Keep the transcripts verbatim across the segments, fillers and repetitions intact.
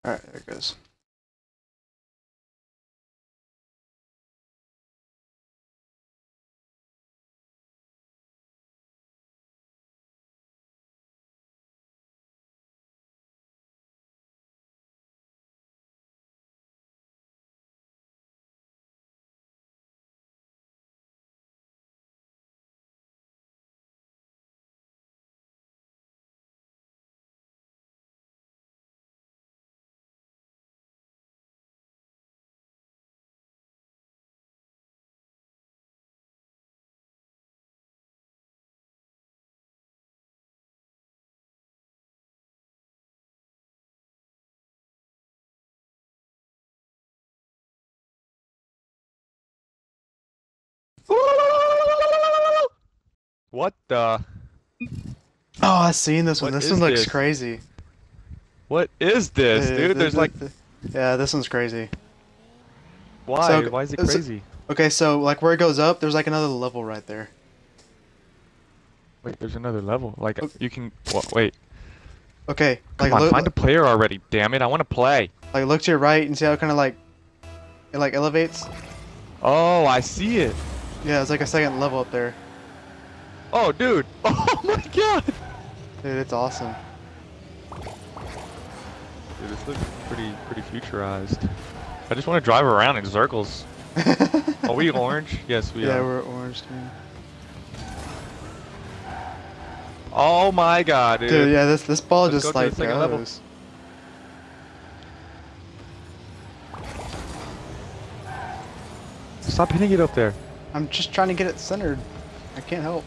Alright, there it goes. What the? Oh, I've seen this one. What This is one looks this? crazy. What is this, Uh, dude? the- There's the- like, the- yeah, this one's crazy. why? So- Why is it so- crazy? Okay, so like where it goes up, there's like another level right there. Wait, there's another level. Like, Okay. you can. What? Wait. Okay, Come like on, look, find a player already. Damn it! I want to play. like look to your right and see how it kind of like it like elevates. Oh, I see it. Yeah, it's like a second level up there. Oh, dude. Oh my god. Dude, it's awesome. Dude, this looks pretty, pretty futurized. I just want to drive around in circles. Are we orange? Yes, we yeah, are. we're orange, dude. Oh my god, dude. Dude, yeah, this this ball Let's just go to like the second level. goes. Stop hitting it up there. I'm just trying to get it centered. I can't help.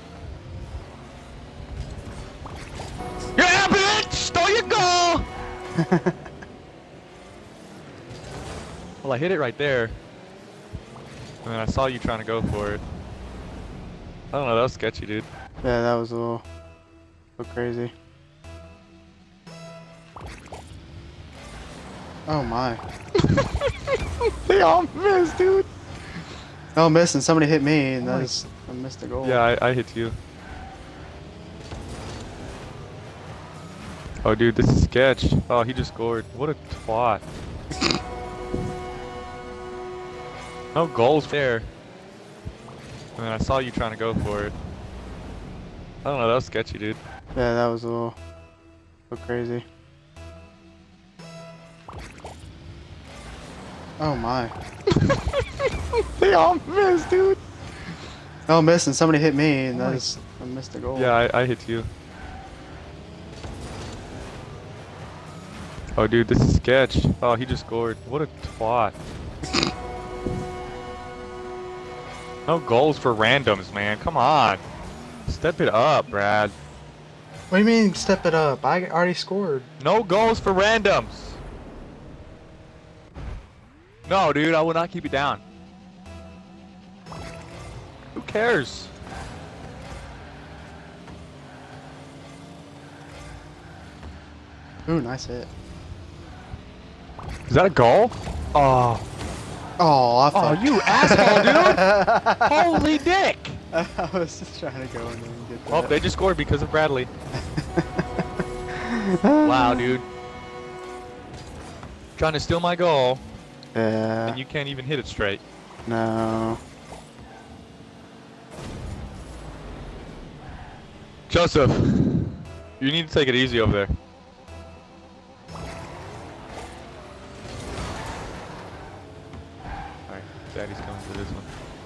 Yeah, bitch! There you go! Well, I hit it right there. And then I saw you trying to go for it. I don't know, that was sketchy, dude. Yeah, that was a little, a little crazy. Oh my. They all missed, dude. Oh, miss, and somebody hit me, and Oh my- that's I missed the goal. Yeah, I, I hit you. Oh, dude, this is sketch. Oh, he just scored. What a twat. No goals there. And then I saw you trying to go for it. I don't know, that was sketchy, dude. Yeah, that was a little, a little crazy. Oh my. They all missed, dude. Oh, miss, and somebody hit me, and Oh my- that's I missed the goal. Yeah, I, I hit you. Oh, dude, this is sketch. Oh, he just scored. What a twat. No goals for randoms, man. Come on. Step it up, Brad. What do you mean, step it up? I already scored. No goals for randoms. No, dude, I will not keep it down. Who cares? Ooh, nice hit. Is that a goal? Oh. Oh, I Oh, fucked. you asshole, dude! Holy dick! I was just trying to go in there and get that. Well, they just scored because of Bradley. Wow, dude. Trying to steal my goal, Yeah. and you can't even hit it straight. No. Joseph, you need to take it easy over there. Alright, Daddy's coming for this one.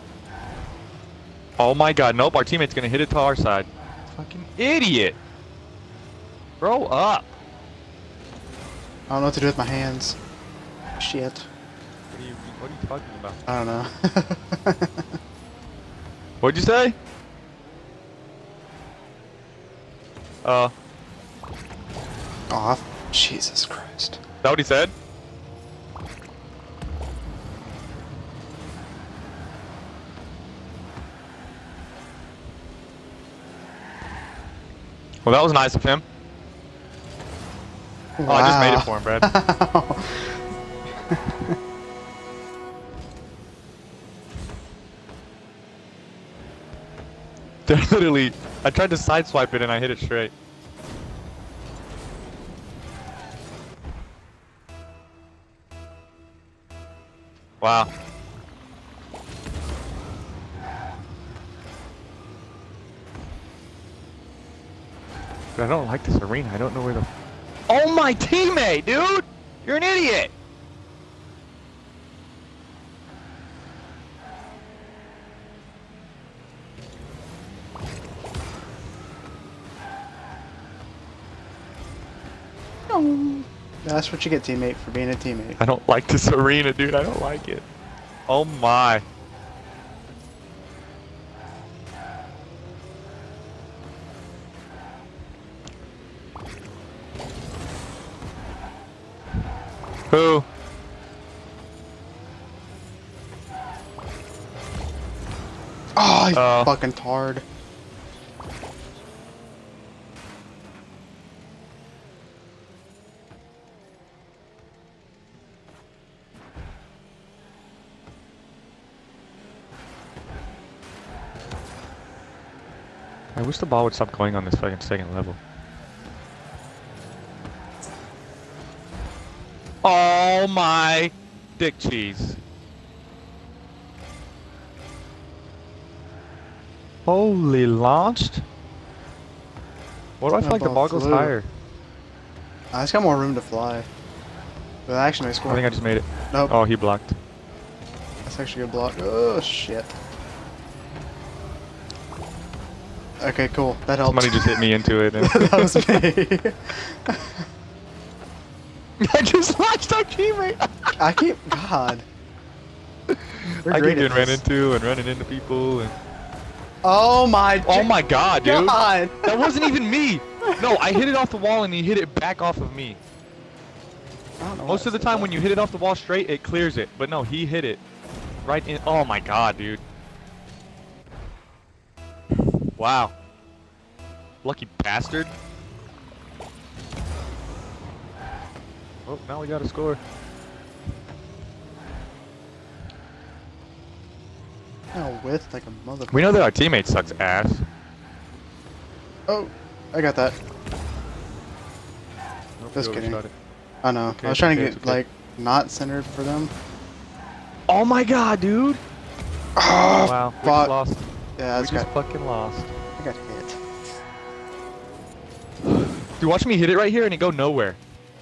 Oh my god, nope, our teammate's gonna hit it to our side. Fucking idiot! Grow up! I don't know what to do with my hands. Shit. What are you, what are you talking about? I don't know. What'd you say? Uh, Oh, Jesus Christ. is that what he said? Well, that was nice of him. Oh, I just made it for him, Brad. They're literally, I tried to sideswipe it and I hit it straight. Wow. But I don't like this arena. I don't know where the... Oh, my teammate, dude! You're an idiot! That's what you get, teammate, for being a teammate. I don't like this arena, dude. I don't like it. Oh, my. Who? Oh, you Oh. fucking tard. I wish the ball would stop going on this fucking second level. Oh my dick cheese. Holy launched? What do I feel like the ball goes Flew. higher? Uh, it's got more room to fly. But actually, I I scored. think I just made it. Nope. Oh, he blocked. That's actually a good block. Oh, shit. Okay, cool. That helped. Somebody just hit me into it. And That was me. I just watched our teammate. I keep... God. We're I great keep at getting ran this. into and running into people. And Oh my... oh my god, dude. God. That wasn't even me. No, I hit it off the wall and he hit it back off of me. I don't know Most why of the I said time that. when you hit it off the wall straight, it clears it. But no, he hit it right in. Oh my god, dude. Wow. Lucky bastard. Oh, now we got to score. Oh, with like a mother. We know that our teammate sucks ass. Oh, I got that. Nope, Just we kidding. overshot it. I know. Okay, I was trying okay, to it's get okay. like not centered for them. Oh my god, dude. Oh, Wow, we fuck. just lost. Yeah, We that's just got. fucking lost. I got hit. Dude, watch me hit it right here and it go nowhere.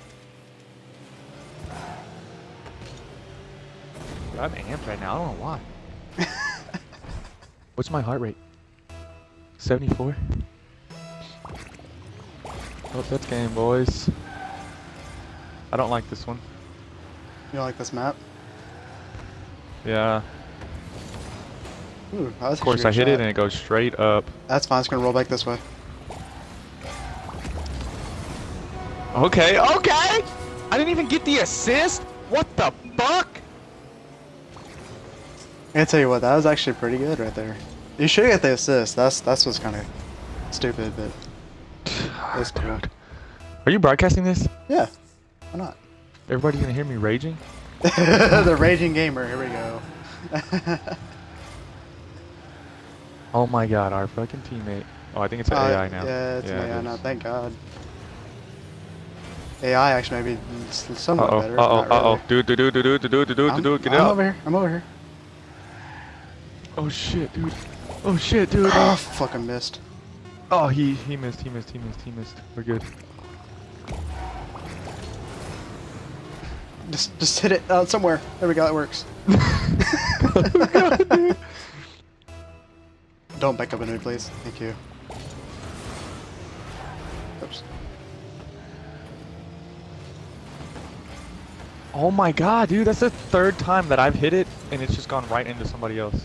Dude, I'm amped right now. I don't know why. What's my heart rate? seventy-four? Oh, that's game, boys. I don't like this one. You don't like this map? Yeah. Ooh, that was Of course, I hit it and it goes straight up. That's fine. It's gonna roll back this way. Okay, okay! I didn't even get the assist? What the fuck? I gotta tell you what, that was actually pretty good right there. You should get the assist. That's that's what's kind of stupid, but it's cool. Are you broadcasting this? Yeah, why not? Everybody's gonna hear me raging? The raging gamer. Here we go. Oh my god, our fucking teammate. Oh, I think it's an Uh, A I now. Yeah, it's an it A I now. is. Thank God. A I actually maybe s- somewhat Uh-oh, better. uh-oh, not really. uh-oh. Dude, dude, dude, dude, dude, dude, dude, I'm, dude, get I'm out. over here. I'm over here. Oh shit, dude. Oh shit, dude. Oh, fucking missed. Oh, he he missed, he missed, he missed, he missed. We're good. Just just hit it out somewhere. There we go. That works. Don't back up into me, please. Thank you. Oops. Oh my god, dude, that's the third time that I've hit it and it's just gone right into somebody else.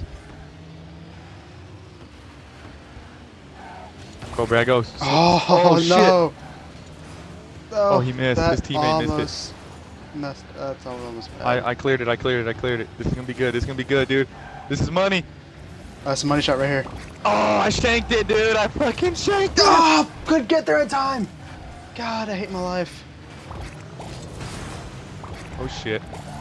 Go, Brad, go. Oh, Oh, shit. no. Oh, he missed. that His teammate missed it. almost Missed. That's almost bad. I, I cleared it, I cleared it, I cleared it. This is gonna be good, this is gonna be good, dude. This is money. That's a money shot right here. Oh, I shanked it, dude. I fucking shanked it. Oh, couldn't get there in time. God, I hate my life. Oh, shit.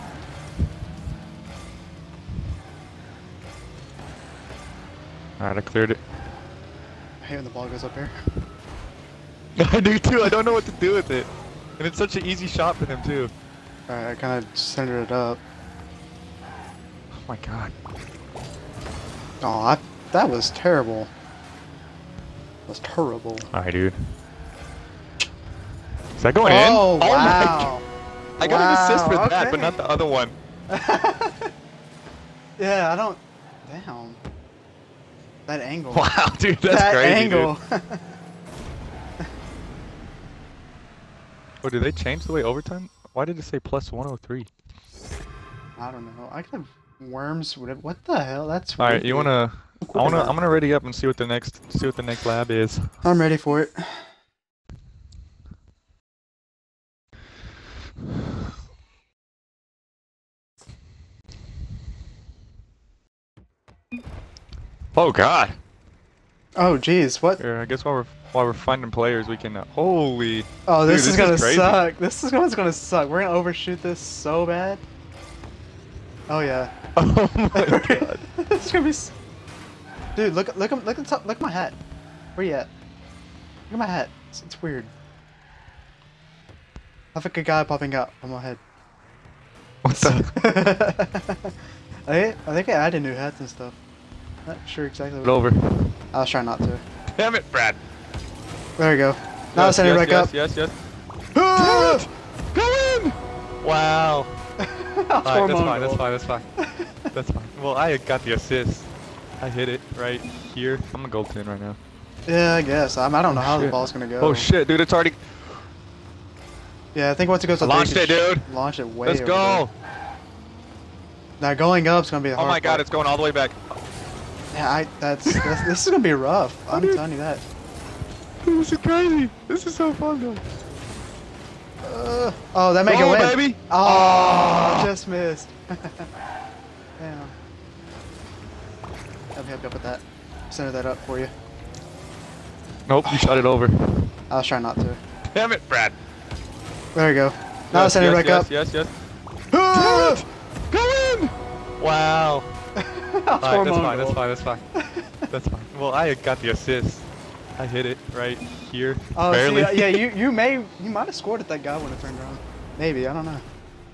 Alright, I cleared it. I hate when the ball goes up here. I do too, I don't know what to do with it. And it's such an easy shot for them too. Alright, I kind of centered it up. my god. Oh, I, that was terrible. That was terrible. Alright, dude. Is that going in? Oh, Oh my wow. god. I got an assist for Wow, that, but okay. not the other one. Yeah, I don't. Damn. That angle. Wow, dude, that's that crazy, angle. dude. Oh, did they change the way overtime? Why did it say plus one oh three? I don't know. I could have worms. What what the hell? That's All right, weird, you dude. wanna? I wanna. Quicker. I'm gonna ready up and see what the next see what the next lab is. I'm ready for it. Oh god. Oh jeez, what? Here, I guess while we're while we're finding players, we can. Uh, holy. Oh, this Dude, is this gonna is crazy. suck. This is one's gonna suck. We're gonna overshoot this so bad. Oh yeah. Oh my god. This is gonna be. S Dude, look, look, look at the top. Look at my hat. Where you at? Look at my hat. It's, it's weird. I have like a guy popping out on my head. What the? I I think I added new hats and stuff. Not sure exactly. Get over. I was trying not to. Damn it, Brad. There we go. Now yes, send it yes, back yes, up. Yes, yes, Ah! yes. Go in! Wow. That's Alright, that's hormonal. fine, that's fine, that's fine. That's fine. Well, I got the assist. I hit it right here. I'm gonna goaltend right now. Yeah, I guess. I'm, I don't know Oh, how the shit. ball's gonna go. Oh shit, dude, it's already. Yeah, I think once it goes to I launched the it, dude. Launch it way Let's over go. there. Now going up's gonna be the Oh hard my god, part. it's going all the way back. Yeah, I, that's, that's this is gonna be rough. I'm dude. telling you that. This is crazy. This is so fun, though. Uh, oh, that make Go, it win. baby. Oh, I just missed. Damn. Let me help you up with that. Center that up for you. Nope, you shot it over. I was trying not to. Damn it, Brad. There we go. Now yes, center yes, back yes, up. Yes, yes, Ah! yes. Go in! Wow. That's Alright, that's fine, hormonal. that's fine, that's fine. That's fine. Well, I got the assist. I hit it right here. Oh, barely. see, yeah, you you may you might have scored at that guy when it turned around. Maybe, I don't know.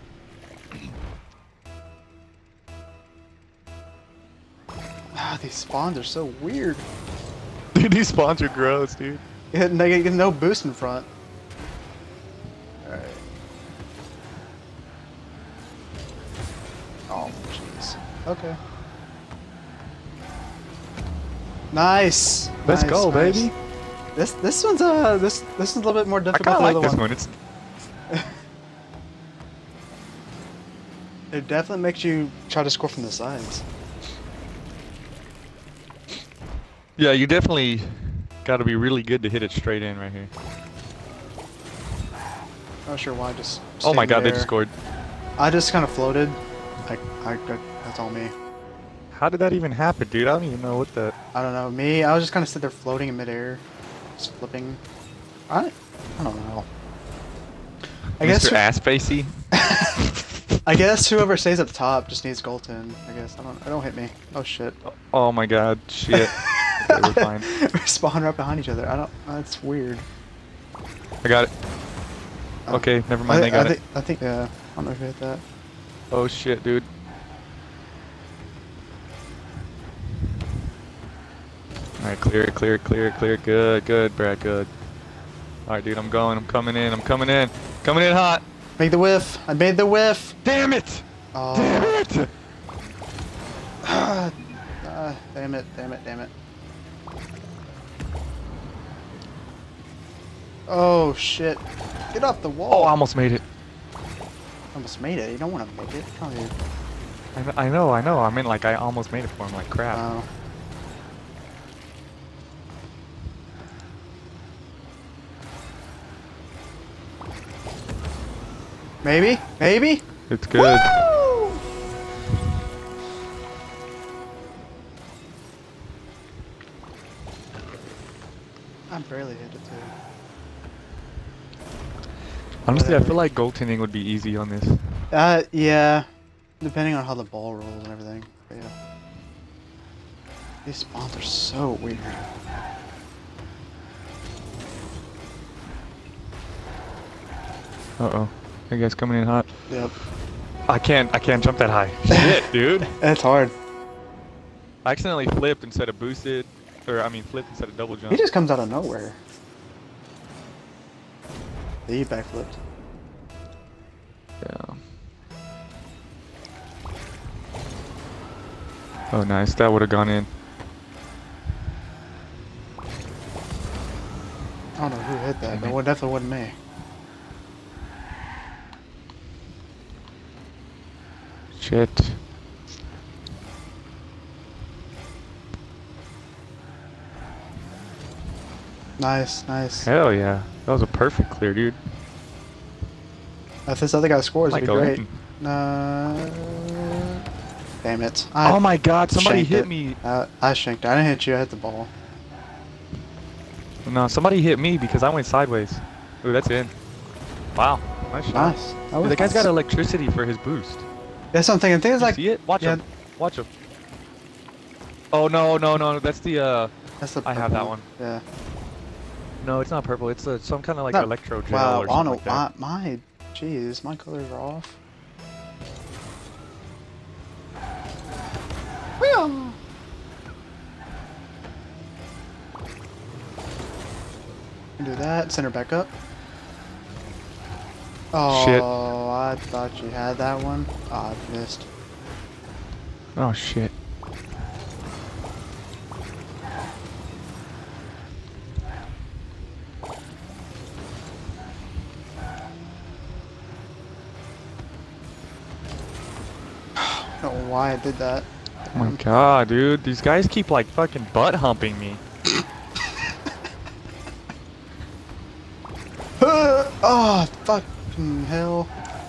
Ah, these spawns are so weird. Dude, these spawns are gross, dude. Yeah, no, you get no boost in front. Alright. Oh, jeez. Okay. Nice. Let's Nice, go, nice. baby. This this one's uh this this is a little bit more I difficult kind than of the like other this one. one. It's It definitely makes you try to score from the sides. yeah, you definitely got to be really good to hit it straight in right here. Not sure why. Just. Oh my staying god, they there. just scored. I just kind of floated. Like I, I that's all me. How did that even happen, dude? I don't even know what that. I don't know. Me, I was just kind of sit there floating in midair, just flipping. I, I don't know. I guess. Mister Ass Facey. I guess whoever stays up top just needs goaltend. I guess I don't. I don't hit me. Oh shit. Oh my god, shit. Okay, we're fine. We're spawning right behind each other. I don't. That's weird. I got it. Oh. Okay, never mind. I, They got I it. Think, I think. Yeah. I don't know who hit that. Oh shit, dude. Alright, clear it, clear it, clear it, clear it. Good, good, Brad, good. Alright, dude, I'm going. I'm coming in. I'm coming in. Coming in hot. Make the whiff. I made the whiff. Damn it! Oh. Damn it! Ah, ah, damn it! Damn it! Damn it! Oh shit! Get off the wall! Oh, I almost made it. Almost made it. You don't want to make it. Come here. I, kn- I know, I know. I mean, like, I almost made it for him. Like, crap. Oh. Maybe? Maybe? It's good. Woo! I barely hit it too. Honestly, I feel like goaltending would be easy on this. Uh, yeah. Depending on how the ball rolls and everything. But yeah. These spawns are so weird. Uh-oh. You guys coming in hot? Yep. I can't. I can't jump that high. Shit, dude. It's hard. I accidentally flipped instead of boosted, or I mean flipped instead of double jump. He just comes out of nowhere. He backflipped. Yeah. Oh, nice. That would have gone in. I don't know who hit that, Damn but it. it definitely wasn't me. Shit. Nice, nice. Hell yeah. That was a perfect clear, dude. If this other guy scores, Might it'd be go great. in. Uh, damn it. I Oh my god, somebody shanked hit it. me. Uh, I shanked it. I didn't hit you, I hit the ball. No, somebody hit me because I went sideways. Ooh, that's in. Wow. Nice shot. Nice. That Dude, was that guy's nice. got electricity for his boost. That's something. And things You like see it? Watch yeah. him. Watch him. Oh no, no, no. That's the uh that's the I have that purple. one. Yeah. No, it's not purple. It's uh, some kind of like No. electro gel Wow. or I don't something know. like that. my, my, jeez, my colors are off. Wheel. Do that. Send her back up. Oh, Shit. I thought you had that one. Oh, I missed. Oh shit. I don't know why I did that. Oh my god, dude. These guys keep like fucking butt humping me. Oh, fucking hell.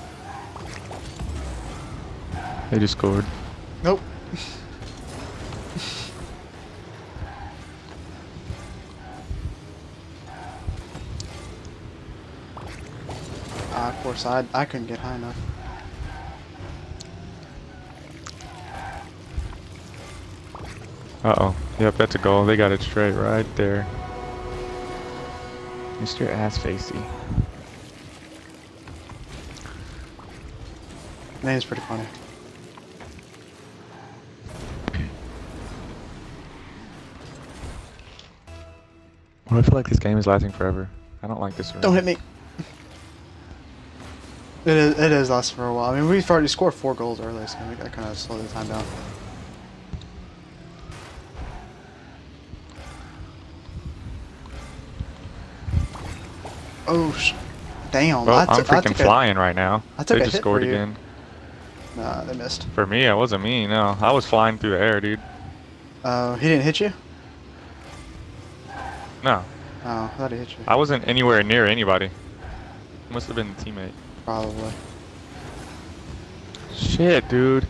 They just scored. Nope. Ah, of course, I, I couldn't get high enough. Uh-oh. Yep, that's a goal. They got it straight right there. Mister Ass Facey. Name's pretty funny. Well, I feel like this game is lasting forever. I don't like this arena. Don't hit me. It is, it is lasting for a while. I mean, we've already scored four goals earlier, so we got kind of slow the time down. Oh, sh damn. Well, I I'm took- I freaking took a- flying right now. I took They a just hit scored for you. again. Nah, they missed. For me, it wasn't me, no. I was flying through the air, dude. Uh, he didn't hit you? No, Oh, I thought he hit you. I wasn't anywhere near anybody. Must have been the teammate. Probably. Shit, dude.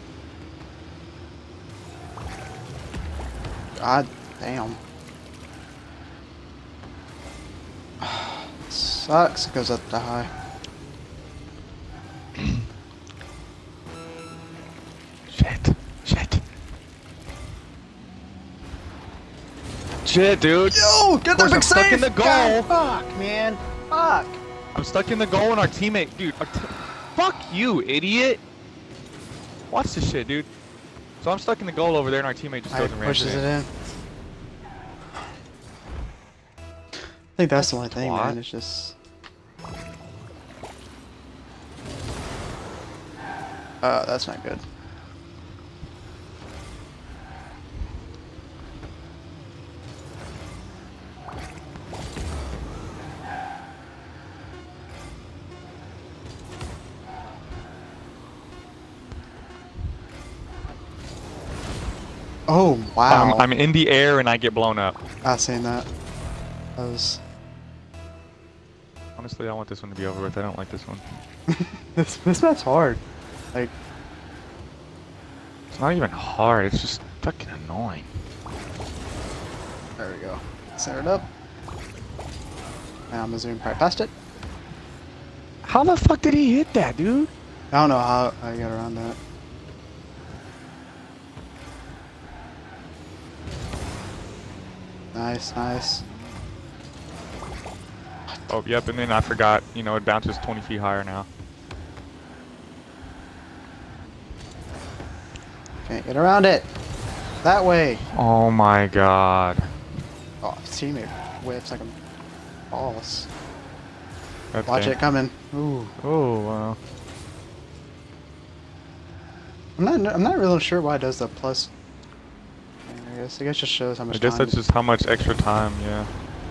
God damn. Sucks. It goes up to high. Shit. Shit. Shit, dude. Yo, get Of that course, big I'm stuck save! in the goal. God, fuck, man. Fuck. I'm stuck in the goal and our teammate, dude. Our t Fuck you, idiot. Watch this shit, dude. So I'm stuck in the goal over there and our teammate just I goes and rams pushes it it in. in. I think that's the only thing, What? man. It's just. Uh, that's not good. Oh, wow. I'm, I'm in the air and I get blown up. I seen that. That was. Honestly, I want this one to be over with. I don't like this one. this, this map's hard. Like, It's not even hard. It's just fucking annoying. there we go. Center it up. Now I'm gonna zoom right past it. How the fuck did he hit that, dude? I don't know how I got around that. Nice, nice. Oh, yep, and then I forgot, you know, it bounces twenty feet higher now. Can't get around it. That way. Oh my god. Oh, his teammate whips like a boss. That Watch thing. it coming. Ooh. Oh wow. I'm not. I'm not really sure why it does the plus. I guess. I guess it just shows how much. I guess time that's just how much extra time. Yeah.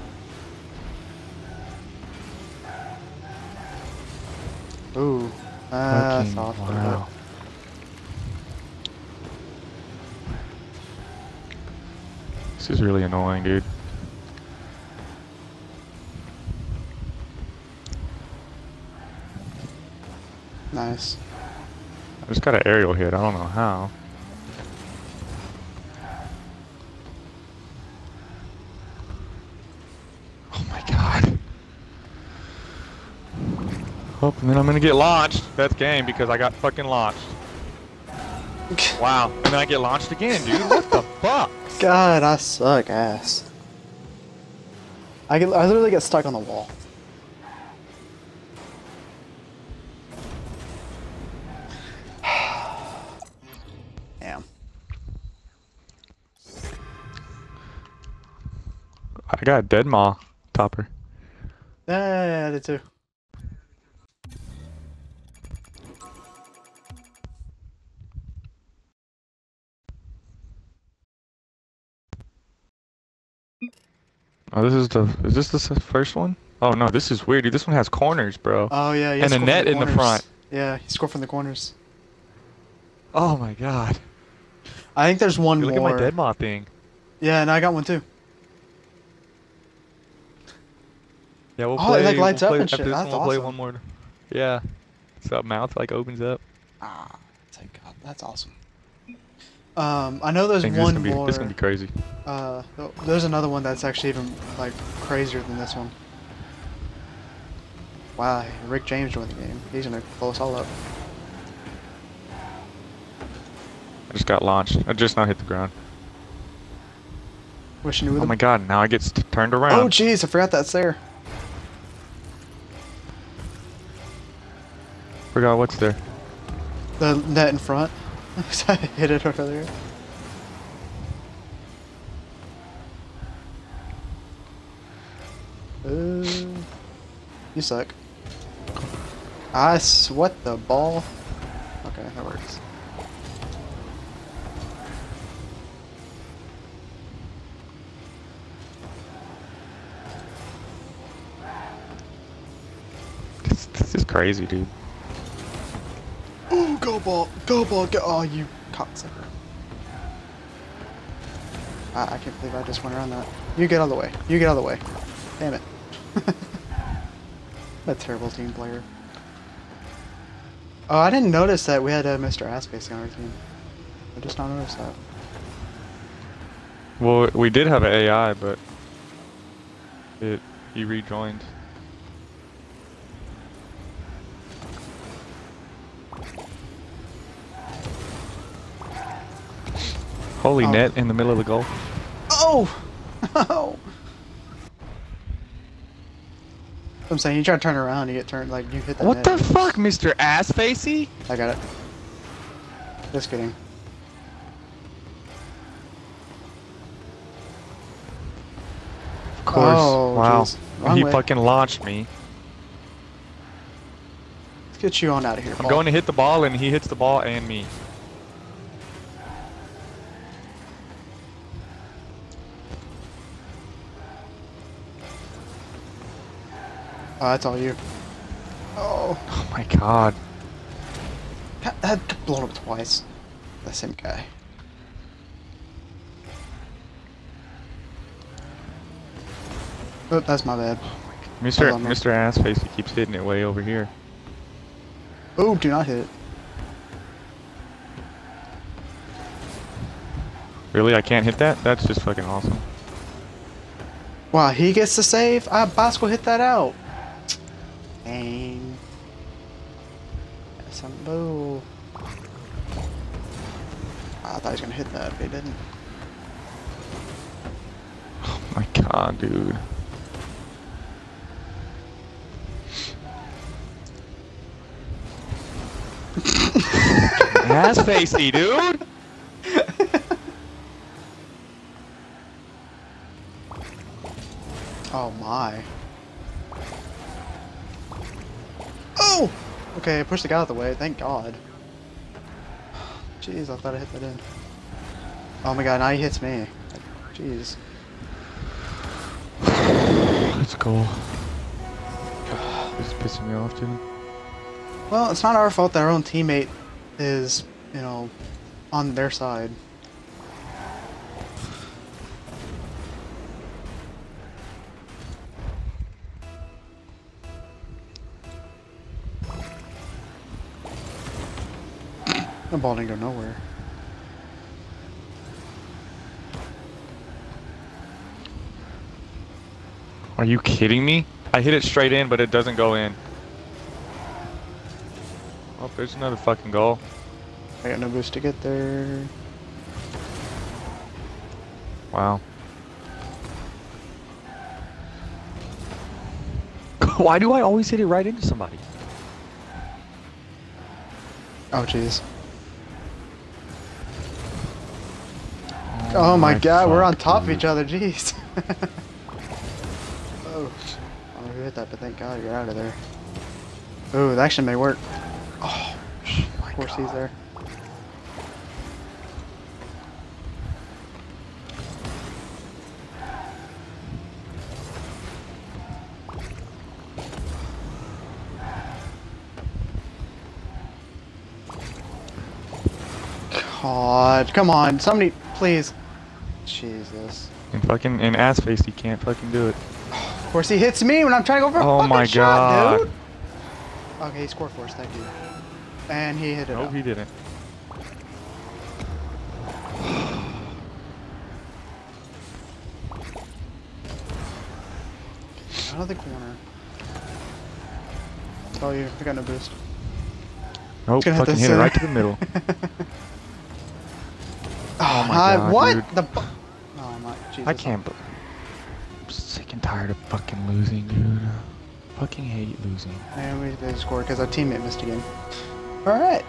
Ooh. Uh, Fucking soft a little wow. This is really annoying, dude. bit. Nice. I just got an aerial hit. I don't know how. Oh my god. Oh, and then I'm gonna get launched. That's game because I got fucking launched. Wow. And then I get launched again, dude. What the fuck? God, I suck ass. I get. I literally get stuck on the wall. Damn. I got a dead maw topper. Yeah, yeah, yeah, I did too. Oh, this is the. Is this the s- first one? Oh no, this is weird, dude. This one has corners, bro. Oh yeah, yeah. And a net in the front. Yeah, he scored from the corners. Oh my god. I think there's one Dude, look more. at my dead maw thing. Yeah, and I got one too. Yeah, we'll Oh, play. it, like, lights we'll up play, and shit. after this That's one, we'll play awesome. one more. Yeah. So mouth like opens up. Ah, thank God, that's awesome. Um, I know there's I think this one gonna be, more. This gonna be crazy. Uh, th- there's another one that's actually even like crazier than this one. Wow, Rick James joined the game. He's gonna blow us all up. I just got launched. I just now hit the ground. Wishing you would. Oh my god, now I get st turned around. Oh jeez, I forgot that's there. Forgot what's there. The net in front. I hit it over there. Uh, you suck. I s- what the ball? Okay, that works. This, this is crazy, dude. Oh, go ball, go ball, go! Oh, you cocksucker! I, I can't believe I just went around that. You get out of the way. You get out of the way. Damn it. A terrible team player. Oh, I didn't notice that we had uh, Mister Assface on our team. I just not noticed that. Well, we did have an A I, but it he rejoined. Holy Oh. net in the middle of the goal. Oh! Oh! I'm saying you try to turn around, you get turned like you hit the What net. the fuck, Mister Assfacey? I got it. Just kidding. Of course. Oh, wow. jeez. Wrong He way. fucking launched me. Let's get you on out of here. I'm ball. going to hit the ball and he hits the ball and me. Oh, that's all you. Oh, Oh my god. that, that got blown up twice. That same guy. Oh, that's my bad. Mister Hold on, man. Mister Assfacey keeps hitting it way over here. Oh, do not hit it. Really? I can't hit that? That's just fucking awesome. Wow, he gets the save. Ah, Bosco hit that out. Dang. That's some bull. I thought he was gonna hit that, but he didn't. Oh my god, dude. Assfacey, dude! my. Oh! Okay, I pushed the guy out of the way, thank God. Jeez, I thought I hit that in. Oh my God, now he hits me. Jeez. Let's go. This is pissing me off, dude. Well, it's not our fault that our own teammate is, you know, on their side. The ball didn't go nowhere. Are you kidding me? I hit it straight in, but it doesn't go in. Oh, there's another fucking goal. I got no boost to get there. Wow. Why do I always hit it right into somebody? Oh, jeez. Oh, my God, we're on top dude. of each other, jeez. Oh, I don't know who hit that, but thank God you're out of there. Ooh, that actually may work. Oh, of course he's there. God, come on, somebody, please. Jesus. And fucking, and ass face, he can't fucking do it. Of course he hits me when I'm trying to go for a Oh fucking my shot, God. dude. Okay, he scored for us, thank you. And he hit it No, up. he didn't. Out of the corner. Oh, you, I got no boost. Nope, gonna hit fucking the hit it center. right to the middle. Oh my my God, what? dude. The bu- Oh my Jesus. I can't. b- I'm sick and tired of fucking losing, dude. Fucking hate losing. And we they scored because our teammate missed again. Alright.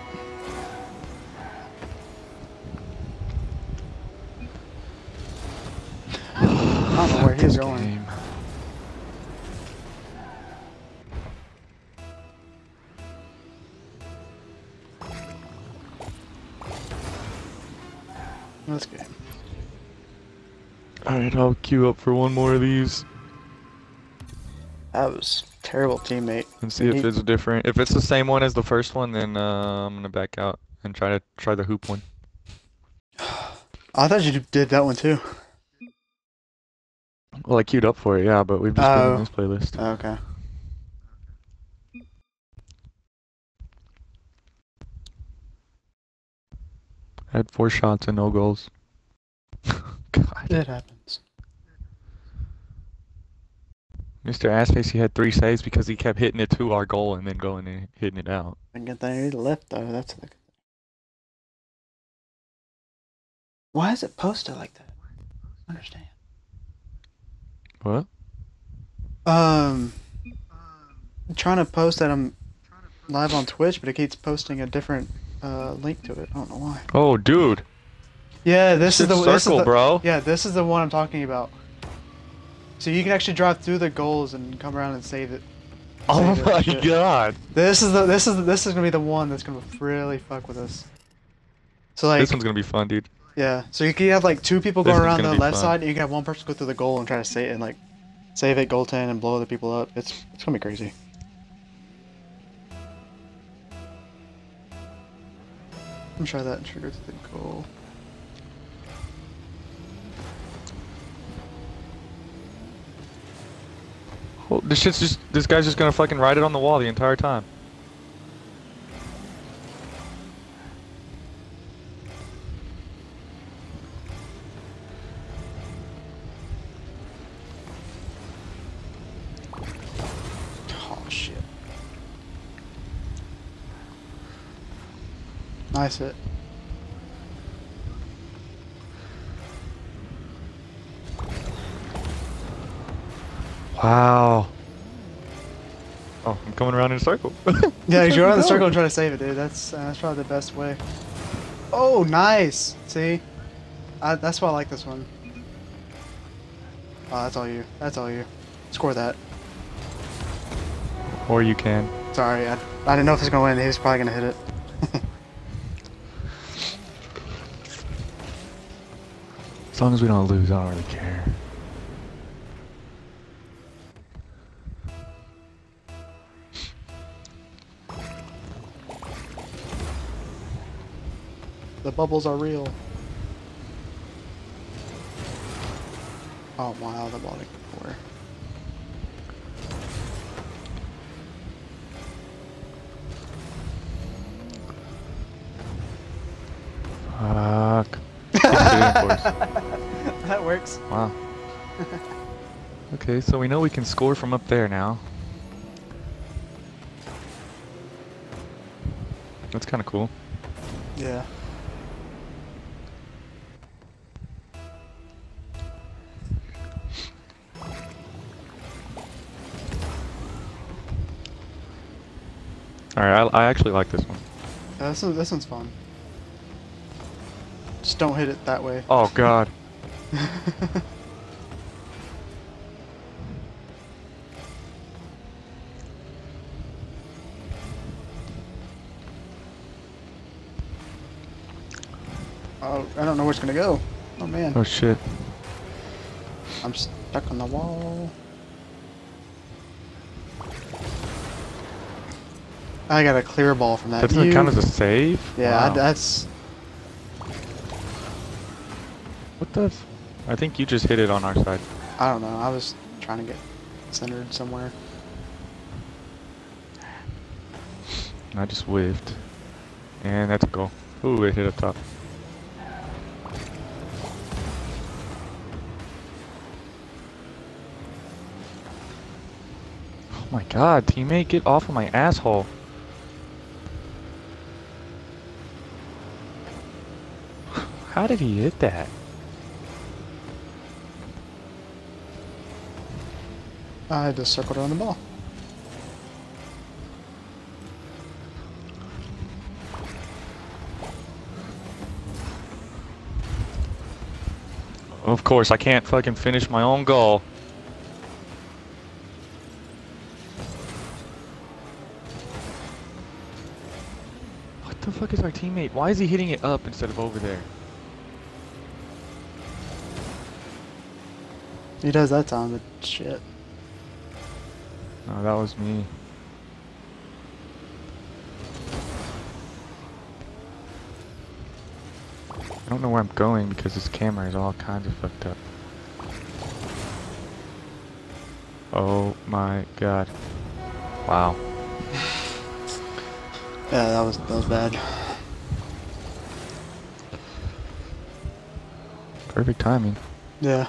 I don't know where he's This going. game. That's good. Alright, I'll queue up for one more of these That was a terrible teammate. and see if He- it's different. If it's the same one as the first one, then uh, I'm gonna back out and try to try the hoop one. I thought you did that one too. Well, I queued up for it, yeah, but we've just been Oh. in this playlist. Okay. I had four shots and no goals. God. It happens. Mister Assface, he had three saves because he kept hitting it to our goal and then going and hitting it out. I can get that left though. That's the. Why is it posted like that? I don't understand. What? Um, I'm trying to post that I'm live on Twitch, but it keeps posting a different uh, link to it. I don't know why. Oh, dude. Yeah, this is the Circle, this is the, bro. Yeah, this is the one I'm talking about. So you can actually drive through the goals and come around and save it. Oh Save it, my shit. God. This is the this is this is gonna be the one that's gonna really fuck with us. So like, This one's gonna be fun, dude. yeah. So you can have like two people This going one's around gonna the be left fun. side, and you can have one person go through the goal and try to save it and like save it, goaltend, and blow other people up. It's it's gonna be crazy. I'm try that and trigger to the goal. Well, this shit's just, this guy's just gonna fucking ride it on the wall the entire time. Oh shit. Nice hit. Wow. Oh, I'm coming around in a circle. Yeah, you go around the go. circle and try to save it, dude. That's uh, that's probably the best way. Oh, nice. See, I, that's why I like this one. Oh, that's all you. That's all you. Score that. Or you can. Sorry, I, I didn't know if he was gonna win. He was probably gonna hit it. As long as we don't lose, I don't really care. The bubbles are real. Oh wow, the ball didn't go nowhere. Fuck. Keep shooting for us. That works. Wow. Okay, so we know we can score from up there now. That's kind of cool. Yeah. Alright, I, I actually like this one. Yeah, this, one, this one's fun. Just don't hit it that way. Oh god. Oh, I don't know where it's gonna go. Oh man. Oh shit. I'm stuck on the wall. I got a clear ball from that. That doesn't view. count as a save? Yeah, Wow. I, that's. What the f- I think you just hit it on our side. I don't know. I was trying to get centered somewhere. I just whiffed. And that's a goal. Ooh, it hit up top. Oh my god, teammate, get off of my asshole. How did he hit that? I just circled around the ball. Of course, I can't fucking finish my own goal. What the fuck is our teammate? Why is he hitting it up instead of over there? He does that time, but shit. Oh, that was me. I don't know where I'm going because this camera is all kinds of fucked up. Oh my god. Wow. Yeah, that was that was bad. Perfect timing. Yeah.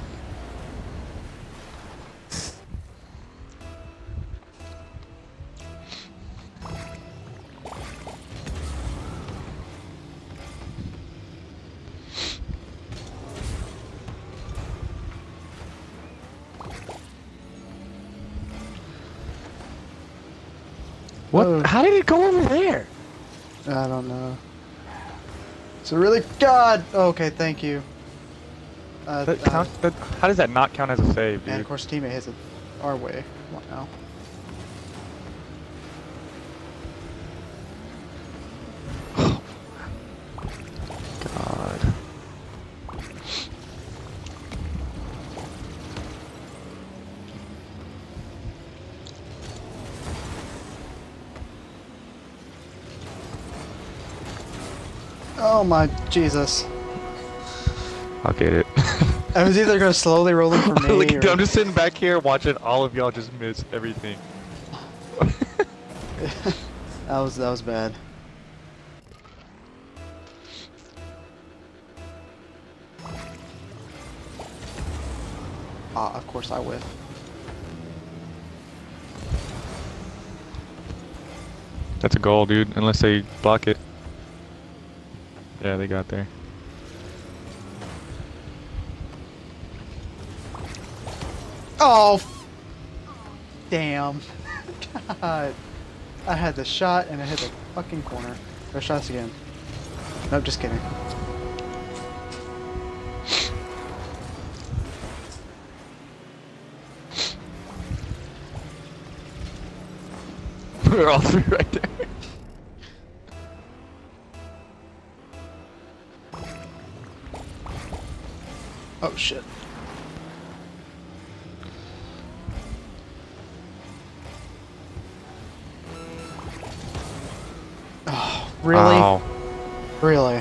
What? Oh. How did it go over there? I don't know. So really, God. Okay, thank you. Uh, That uh, count, that, how does that not count as a save, dude? and of course, teammate hits it our way. What now? God. Oh my Jesus! I'll get it. I was either gonna slowly roll in for me. Look, or... dude, I'm just sitting back here watching all of y'all just miss everything. that was that was bad. Ah, of course I whiff. That's a goal, dude, unless they block it. Yeah, they got there. Oh, damn! God, I had the shot and I hit the fucking corner. Or shots again. Nope, just kidding. We're all three right there. Oh shit. Oh, really? Wow. Really?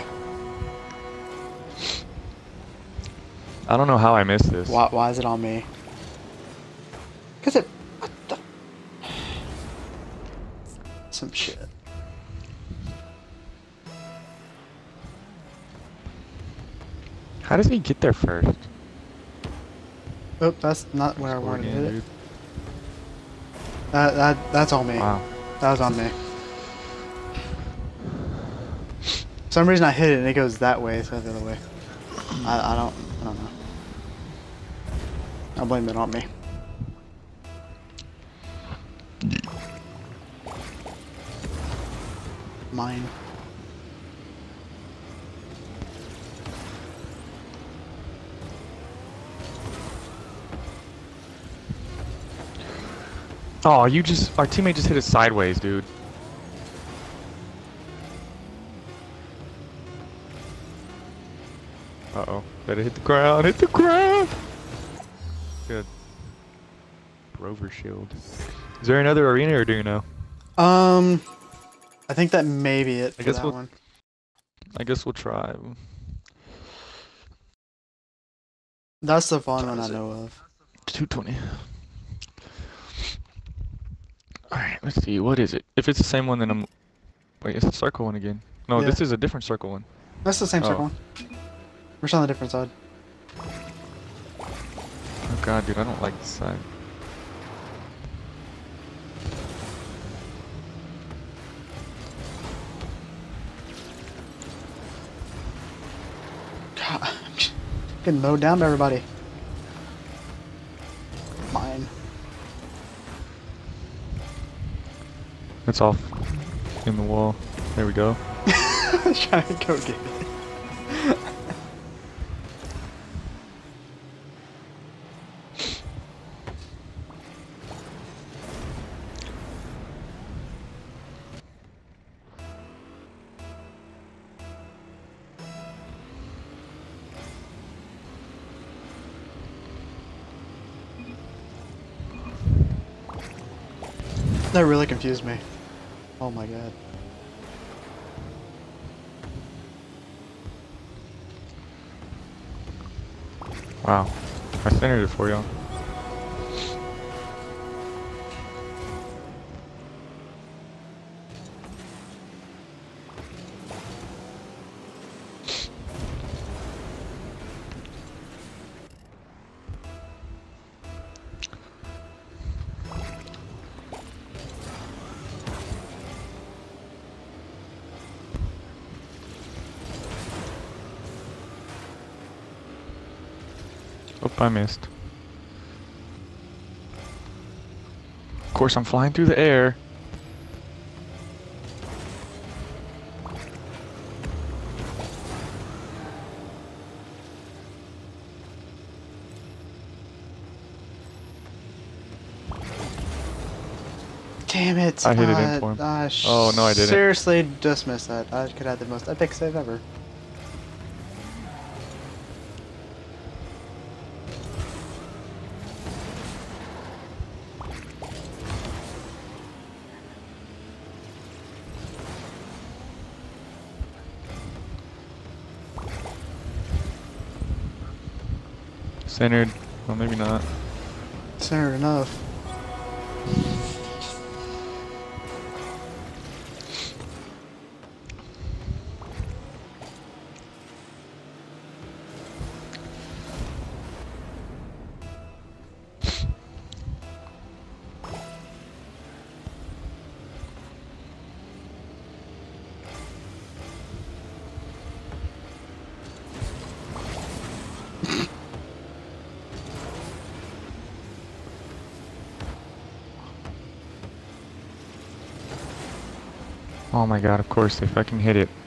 I don't know how I missed this. Why, why is it on me? Cause it... What the... Some shit. How does he get there first? Oh, that's not where I Score wanted to again, hit it. dude. That, that, that's on me. Wow. That was on me. For some reason I hit it and it goes that way instead of the other way. I, I don't, I don't know. I'll blame it on me. Mine. Oh, you just, our teammate just hit it sideways, dude. Uh-oh. Better hit the ground, hit the ground! Good. Rover shield. Is there another arena or do you know? Um, I think that may be it for I guess that we'll, one. I guess we'll try. That's the fun one I know of. two twenty. Alright, let's see, what is it? If it's the same one, then I'm... Wait, it's the circle one again. No, Yeah. this is a different circle one. That's the same Oh. circle one. We're still on the different side. Oh god, dude, I don't like this side. God, I'm just getting mowed down by everybody. Mine. It's off in the wall. There we go. Trying to go get it. That really confused me. Oh my god. Wow. I centered it for y'all. Oh, I missed. Of course, I'm flying through the air. Damn it! I hit it in uh, for him. Uh, Oh, no, I didn't. Seriously, just missed that. I could have the most epic save ever. Centered. Well, maybe not. Centered enough. Oh my god, of course, if I can hit it.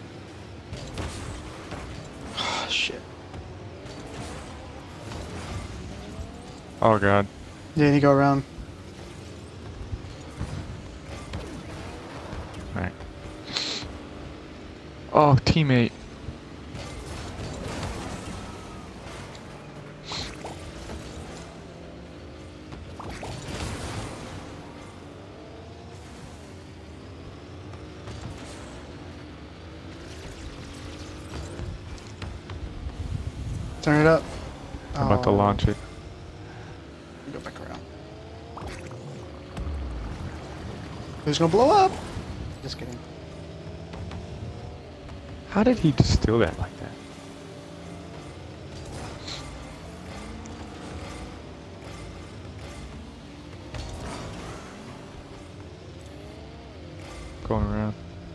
Oh, shit. Oh god. Yeah, you go around. Oh, teammate. Turn it up. I'm about to Oh, launch it. Go back around. Who's gonna blow up? Just kidding. How did he just steal that like that? Going around.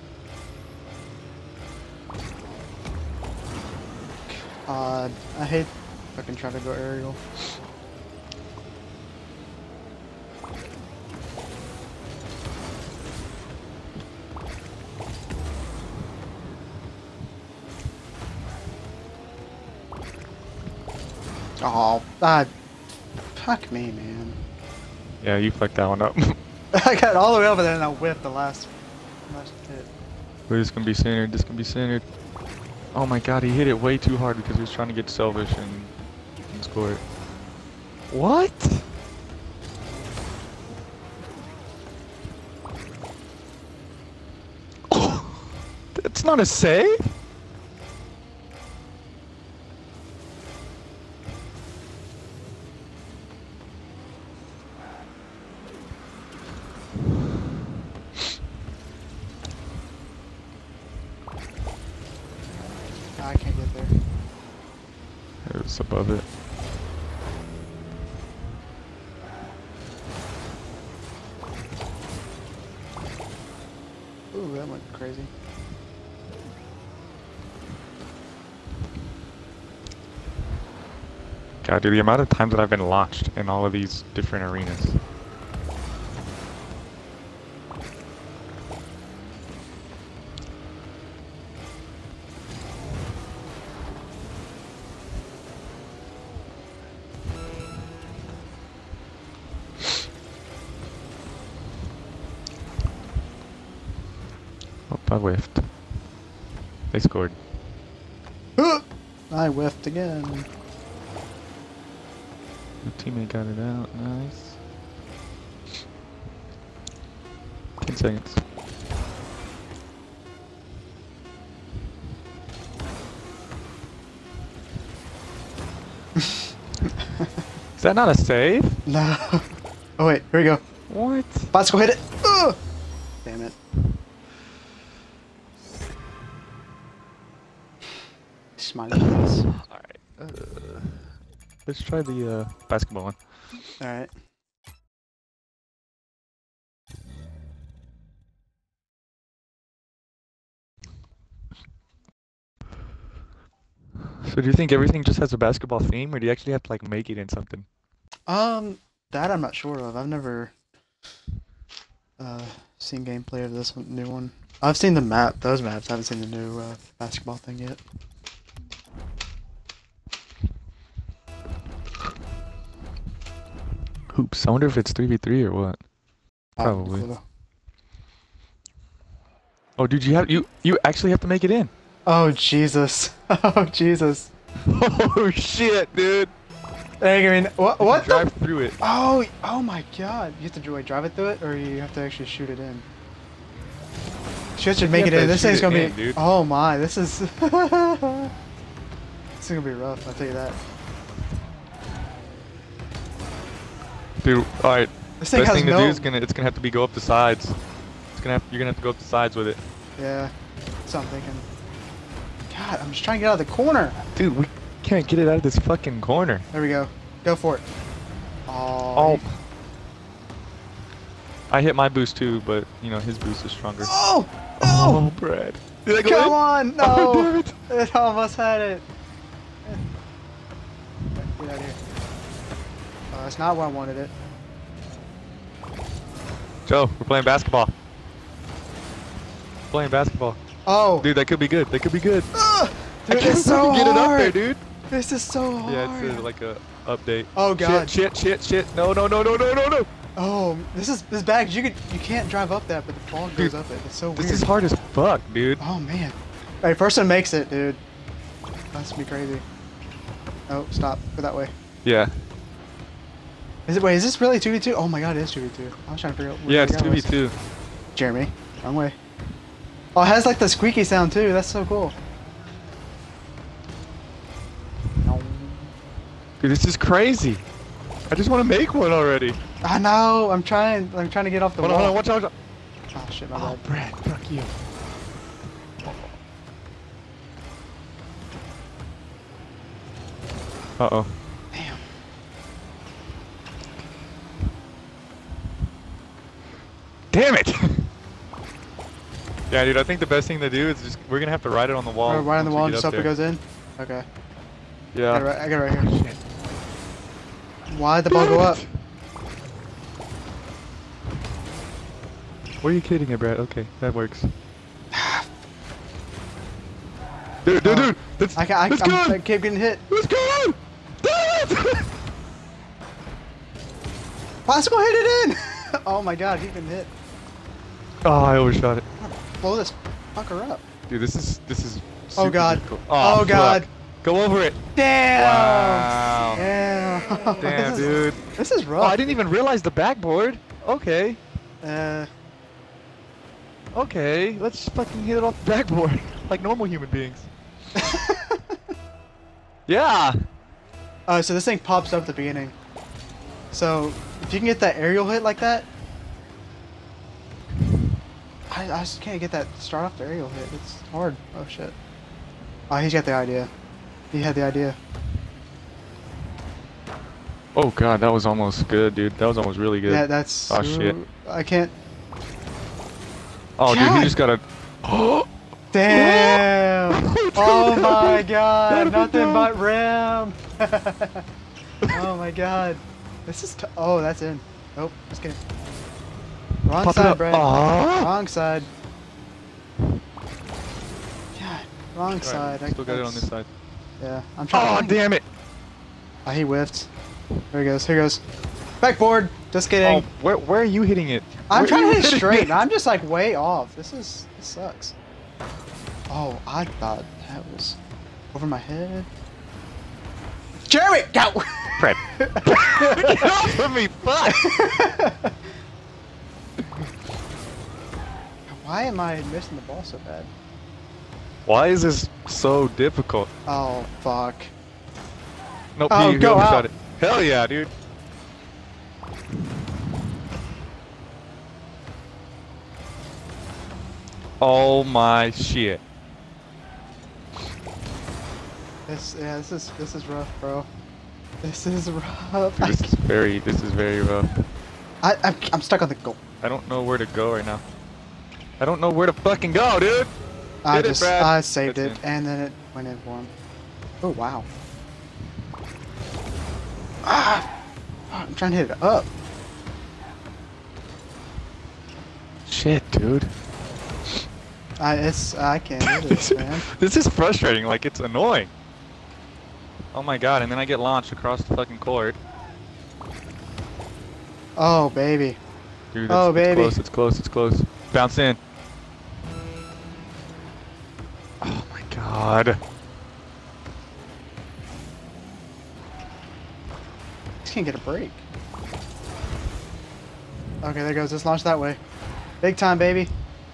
Uh, I hate fucking trying to go aerial. Oh, ah, fuck me, man. Yeah, you fucked that one up. I got all the way over there and I whiffed the last, last hit. But this can be centered. This can be centered. Oh my god, he hit it way too hard because he was trying to get selfish and, and score it. What? That's not a save? I can't get there. It was above it. Ooh, that went crazy. God, dude, the amount of times that I've been launched in all of these different arenas. Oh, I whiffed. They scored. I whiffed again. Your teammate got it out. Nice. Ten seconds. Is that not a save? No. Oh wait, here we go. What? Let's go hit it. Ugh! Damn it. Smiley face. Alright. Uh, let's try the uh, basketball one. Alright. So do you think everything just has a basketball theme, or do you actually have to like make it in something? Um, that I'm not sure of. I've never uh, seen gameplay of this one, new one. I've seen the map, those maps. I haven't seen the new uh, basketball thing yet. Hoops. I wonder if it's three v three or what. Probably. Oh, dude, you have you you actually have to make it in. Oh Jesus! Oh Jesus! Oh shit, dude! Hey, I mean, what? You What? can drive The? through it. Oh! Oh my God! You have to dri- drive it through it, or you have to actually shoot it in. Shit should make You it have in. to This shoot thing's it gonna in, be. dude. Oh my! This is. This is gonna be rough. I'll tell you that. Dude, all right. This thing Best has thing to no. do is gonna it's gonna have to be go up the sides. It's gonna have you're gonna have to go up the sides with it. Yeah. That's what I'm thinking. God, I'm just trying to get out of the corner. Dude, we can't get it out of this fucking corner. There we go. Go for it. Oh. Oh. I hit my boost too, but you know his boost is stronger. Oh! Oh, No! Brad. Did I go Come in? on! No! Oh, damn it. It almost had it. Get out of here. Uh, that's not where I wanted it. Joe, we're playing basketball. Playing basketball. Oh! Dude, that could be good. That could be good. Ugh! I Dude, can't it's so get it up there, hard. dude. This is so hard. Yeah, it's uh, like a update. Oh God! Shit, shit, shit, shit. No, no, no, no, no, no, no. Oh, this is this is bad. You could you can't drive up that, but the ball goes Dude, up it. It's so weird. This is hard as fuck, dude. Oh man. Hey, first one makes it, dude. That's gonna be crazy. Oh, stop. Go that way. Yeah. Is it? Wait, is this really two v two? Oh my god, it is two v two. I was trying to figure out where Yeah, the it's guy two v was. two. Jeremy, wrong way. Oh, it has like the squeaky sound too. That's so cool. Dude, this is crazy. I just want to make one already. I know. I'm trying. I'm trying to get off the Hold on, wall. hold on, watch out. Watch out. Oh shit, my Oh, bad. Brad, fuck you. Uh oh. Damn. Damn it! Yeah, dude, I think the best thing to do is just, we're gonna have to ride it on the wall. Oh, right on the once we wall, get just up hope it there. goes in. Okay. Yeah. I got it right, I got it right here. Shit. Why'd the ball go up? What are you kidding at, Brad? Okay, that works. Dude, dude, Oh. dude! That's, I, ca- I, that's I'm, good! I keep getting hit. Let's go! Damn it! Possible hit it in! Oh my god, he's been hit. Oh, I overshot it. Blow this fucker up. Dude, this is this is. Oh super god. difficult. Oh, fuck. god. Go over it. Damn! Wow. Damn. Damn, this dude. Is, this is Oh, rough. I didn't even realize the backboard. Okay. Uh, Okay. Let's fucking hit it off the backboard like normal human beings. Yeah. Oh, so this thing pops up at the beginning. So, if you can get that aerial hit like that... I, I just can't get that start off the aerial hit. It's hard. Oh, shit. Oh, he's got the idea. He had the idea. Oh god, that was almost good, dude. That was almost really good. Yeah, that's... Oh, shit. I can't... Oh, dude, God. he just got a. Oh. Damn! Oh my god! That'd be Nothing dope. but ram! Oh my god. This is t oh, that's in. Nope, just kidding. Wrong Pop it side, up. Brad. Aw. Wrong side. God, wrong side. I- Still got it on that's- this side. Yeah, I'm trying Oh, to... damn it! Oh, he whiffed. Here he goes, here he goes. Backboard! Just kidding. Oh, where where are you hitting it? I'm Where trying are to you hit hitting straight, it? and I'm just like way off. This is... this sucks. Oh, I thought that was over my head. Jeremy, go! Fred. Get off of me, fuck! Why am I missing the ball so bad? Why is this so difficult? Oh, fuck. Nope, Oh, he, he go overshot out. it. Hell yeah, dude. Oh my shit. This, yeah, this is, this is rough, bro. This is rough. Dude, this is very, this is very rough. I, I'm, I'm stuck on the goal. I don't know where to go right now. I don't know where to fucking go, dude. I Hit it, just, Brad. I saved That's it, and then it went in for him. Oh, wow. Ah! I'm trying to hit it up. Shit, dude. I, it's, I can't do this, man. This is frustrating. Like, it's annoying. Oh my god, and then I get launched across the fucking court. Oh, baby. Dude, it's, Oh, it's baby. close, it's close, it's close. Bounce in. Oh my god. Just can't get a break. Okay, there goes. Let's launch that way. Big time, baby.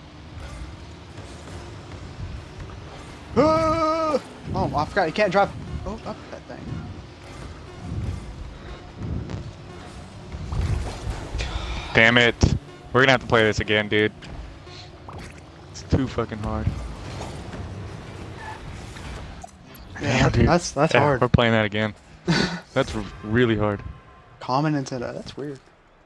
Ah! Oh, I forgot. You can't drop. Oh, up that thing. Damn it. We're gonna have to play this again, dude. It's too fucking hard. Yeah, dude. that's that's Yeah, hard. We're playing that again. That's r- really hard. Common into that. That's weird.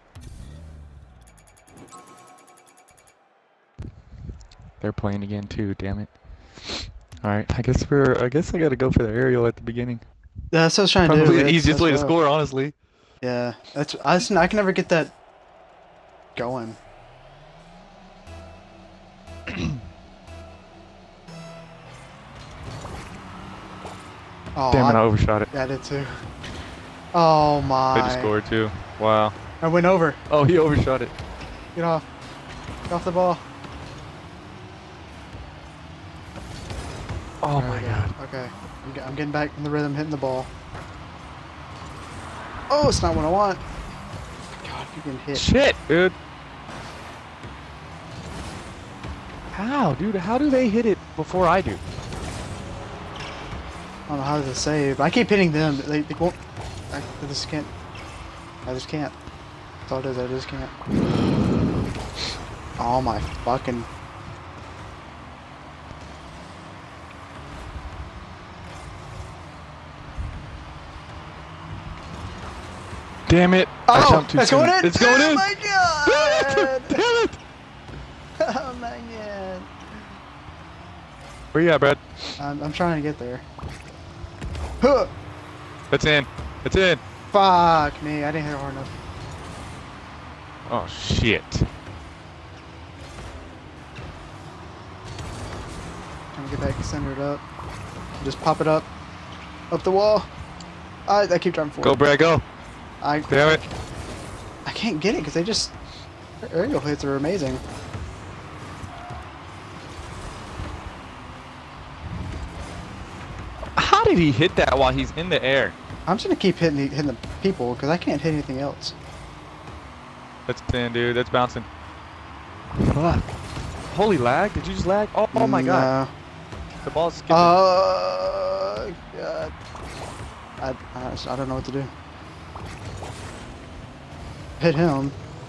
They're playing again too, damn it. Alright, I guess we're I guess I gotta go for the aerial at the beginning. Yeah, that's what I was trying to do. Probably the It's- easiest way to that's rough. score, honestly. Yeah, that's. I just, I can never get that going. Oh, Damn it, I I, overshot it. yeah, I did too. Oh my! They just scored too. Wow. I went over. Oh, he overshot it. Get off. Get off the ball. Oh There my we go. god. Okay. I'm, get, I'm getting back in the rhythm, hitting the ball. Oh, it's not what I want. God, if you can hit. Shit, dude. How, dude? How do they hit it before I do? I don't know how to save. I keep hitting them. They, they won't. I, I just can't. I just can't. That's all it is. I just can't. Oh my fucking. Damn it! I Oh, jumped too it's soon. going in. It's going Oh in. my god! Damn it! Oh my god! Where you at, Brad? I'm, I'm trying to get there. Huh. It's in. It's in. Fuck me! I didn't hit it hard enough. Oh shit. Trying to get back centered up. Just pop it up. Up the wall. I, I keep driving forward. Go, Brad. Go. I, Damn it. I can't get it because they just. Their aerial hits are amazing. How did he hit that while he's in the air? I'm just gonna keep hitting the, hitting the people because I can't hit anything else. That's thin, dude. That's bouncing. Fuck. Holy lag. Did you just lag? Oh, oh my god. The ball's skipping. Uh, God. I, I, I don't know what to do. Hit him.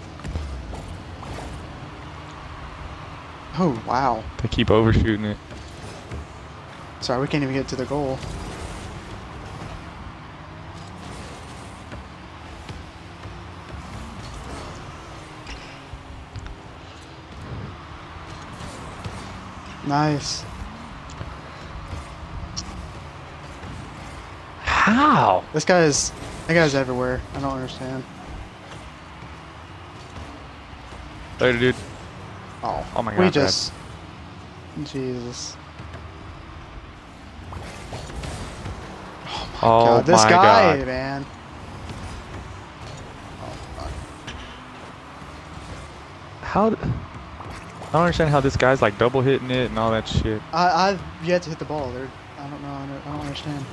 Oh, wow. They keep overshooting it. Sorry, we can't even get to the goal. Nice. How? This guy is, that guy's everywhere. I don't understand. Later, dude. Oh, Oh my we god, just, Jesus. Oh my Oh god, this my guy, God. man. Oh, fuck. How? d- I don't understand how this guy's like double hitting it and all that shit. I, I've yet to hit the ball. There, I don't know. I don't, I don't understand.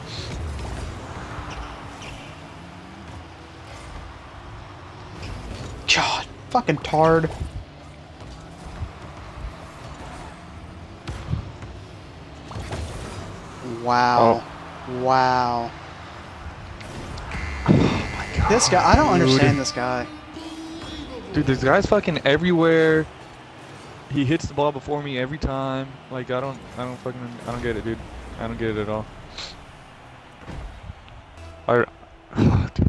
God, fucking tard. Wow. Wow. Oh my god. This guy, I don't Dude. understand this guy. Dude, this guy's fucking everywhere. He hits the ball before me every time. Like I don't, I don't fucking, I don't get it, dude. I don't get it at all. I, dude.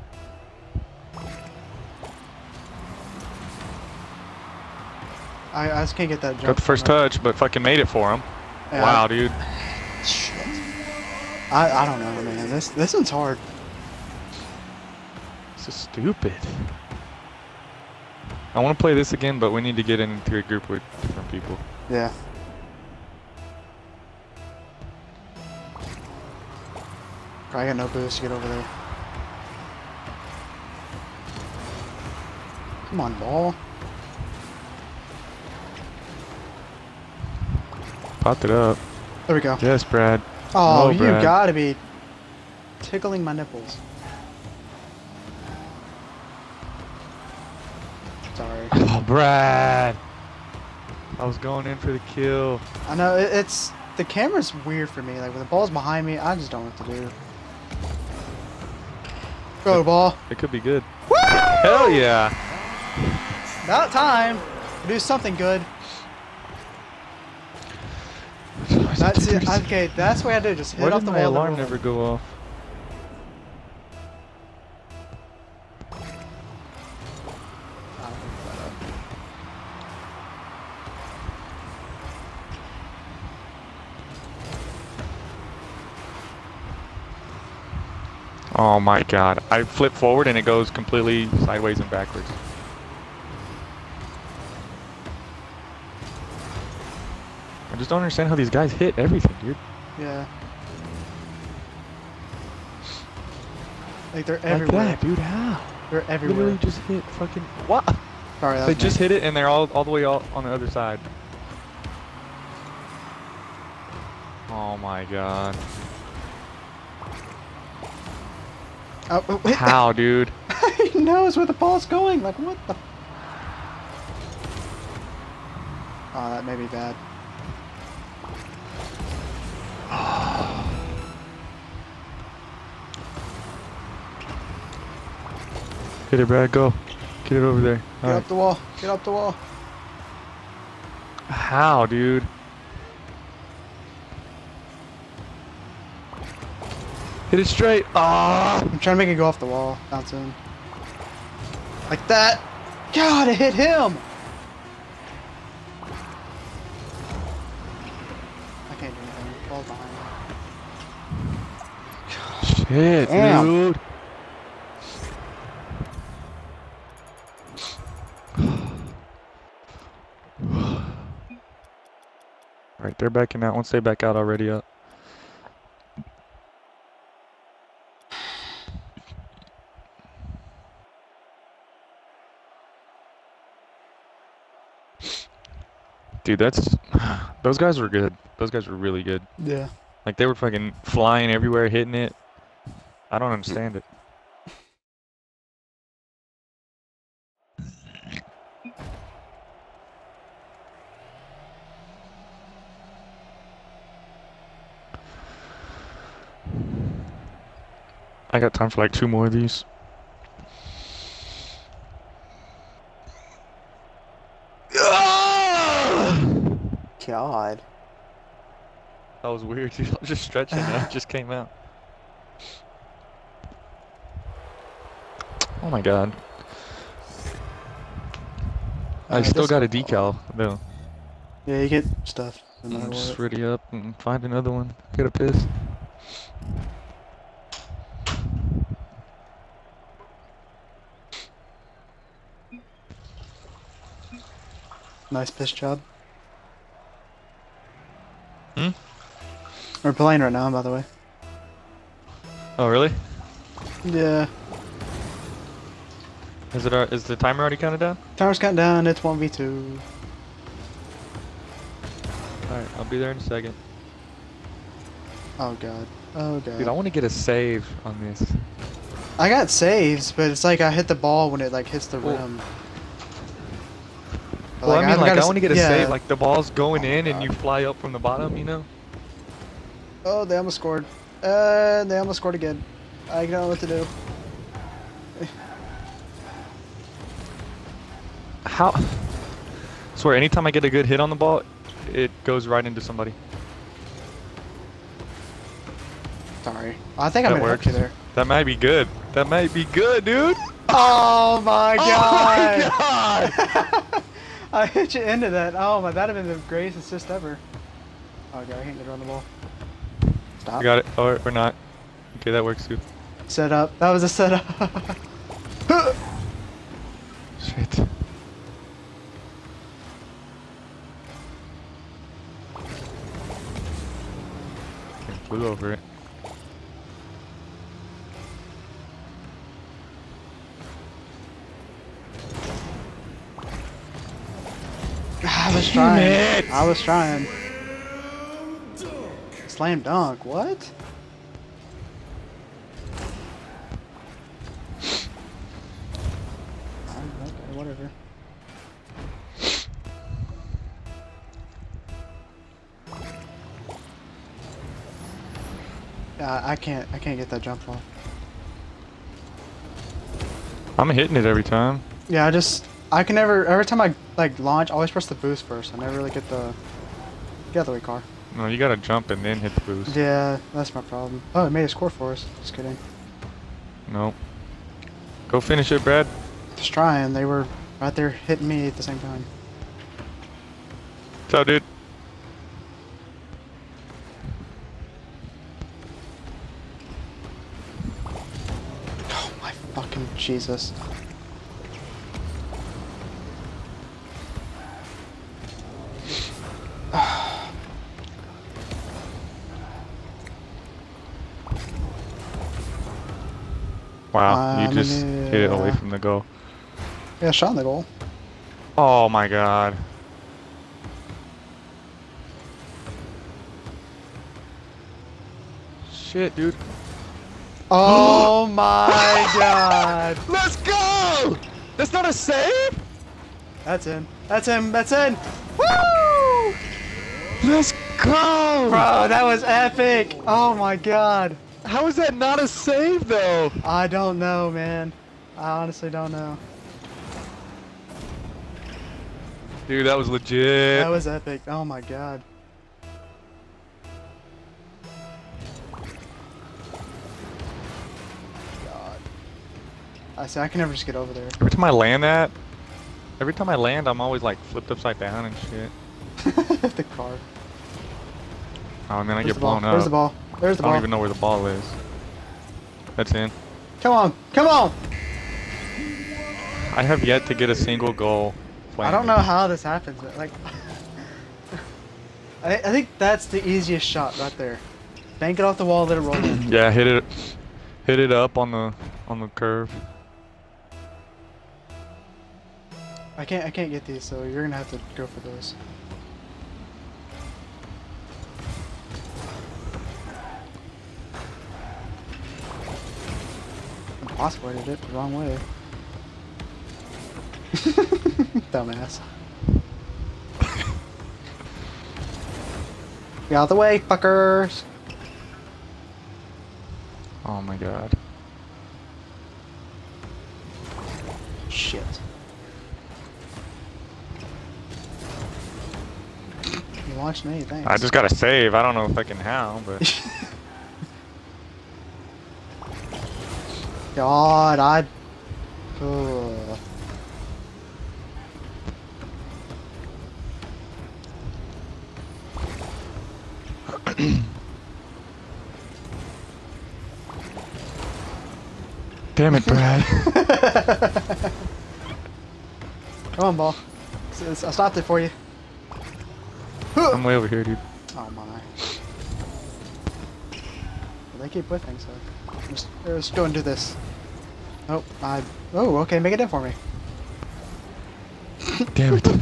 I, I just can't get that jump. Got the first from her. touch, but fucking made it for him. Yeah, Wow, dude. Shit. I, I don't know, man. This this one's hard. This is stupid. I want to play this again, but we need to get into a group with different people. Yeah. I got no boost to get over there. Come on, ball. Popped it up. There we go. Yes, Brad. Oh, No, you Brad. gotta be tickling my nipples. Sorry. Oh, Brad. I was going in for the kill. I know it, it's the camera's weird for me. Like when the ball's behind me, I just don't know what to do. Go ball. It could be good. Woo! Hell yeah. About time to do something good. That's it. Okay, that's what I do. Just hit Why off did the my wall. alarm and roll. never go off? I'll pick that up. Oh my god. I flip forward and it goes completely sideways and backwards. I just don't understand how these guys hit everything, dude. Yeah. Like they're Like everywhere. that, dude. How? They're everywhere. Literally just hit fucking... What? Sorry, that They was just me. hit it and they're all, all the way all on the other side. Oh my god. Oh, oh, wait. How, dude? He knows where the ball's going. Like, what the? Oh, that may be bad. Hit it, Brad. Go. Get it over there. Get All up right. the wall. Get up the wall. How, dude? Hit it straight. Ah! I'm trying to make it go off the wall. Bounce in. Like that. God, it hit him. I can't do anything. Ball's behind me. Shit, Damn. dude. Alright, they're backing out. Once they back out, already up. Dude, that's... Those guys were good. Those guys were really good. Yeah. Like, they were fucking flying everywhere, hitting it. I don't understand it. I got time for like two more of these. God. That was weird, dude. I was just stretching and it just came out. Oh my god. I Uh, still this- got a decal, though. Yeah, you get stuff. No matter I'm just what. ready up and find another one. Get a piss. Nice piss job. Hmm? We're playing right now, by the way. Oh, really? Yeah. Is it? Our, is the timer already counted down? Timer's counting down. It's one v two. Alright, I'll be there in a second. Oh god. Oh god. Dude, I want to get a save on this. I got saves, but it's like I hit the ball when it like hits the Well- rim. But, Well, I mean, haven't like, got a I s- want to get a yeah. save. Like, the ball's going Oh, in and God. you fly up from the bottom, you know? Oh, they almost scored. Uh, they almost scored again. I don't know what to do. How? Swear, anytime I get a good hit on the ball, it goes right into somebody. Sorry. I think I That made it works. you there. That might be good. That might be good, dude. Oh my god! Oh my god! I hit you into that. Oh my, that'd have been the greatest assist ever. Oh god, I can't get around the ball. Stop. I got it. Or, or not. Okay, that works too. Set up. That was a setup. Shit. Okay, flew over it. I was trying. it. I was trying. Slam dunk. What? Oh, okay, whatever. Yeah, I can't. I can't get that jump off. I'm hitting it every time. Yeah, I just. I can never. Every time I like launch, I always press the boost first. I never really get the. Get out of the way, car. No, you gotta jump and then hit the boost. Yeah, that's my problem. Oh, it made a score for us. Just kidding. No. Go finish it, Brad. Just trying. They were right there hitting me at the same time. What's up, dude? Oh my fucking Jesus. Wow, you Um, just hit it away yeah. from the goal. Yeah, shot in the goal. Oh my god. shit, dude. Oh my god. Let's go! That's not a save? That's in. That's in. That's in. Woo! Let's go! Bro, that was epic. Oh my god. How is that not a save, though? I don't know, man. I honestly don't know. Dude, that was legit. That was epic. Oh my god. God. I see. I can never just get over there. Every time I land that, every time I land, I'm always like flipped upside down and shit. The car. Oh man, I Where's get the ball? blown up. Where's the ball? There's the I don't ball. even know where the ball is. That's in. Come on. Come on. I have yet to get a single goal. I don't know how this happens. But like, I, I think that's the easiest shot right there. Bank it off the wall, let it roll in. Yeah, hit it, hit it up on the on the curve. I can't. I can't get these, so you're gonna have to go for those. Impossible. I did it the wrong way. Dumbass. Get out the way, fuckers! Oh my god. Shit. You launched me, thanks. I just gotta save. I don't know fucking how, but God, I. Ugh. damn it, Brad. Come on, ball. S- s- I stopped it for you. I'm way over here, dude. Oh my. Well, they keep whiffing, so. Let's, let's go and do this. Oh, I. Oh, okay, make it in for me. Damn it.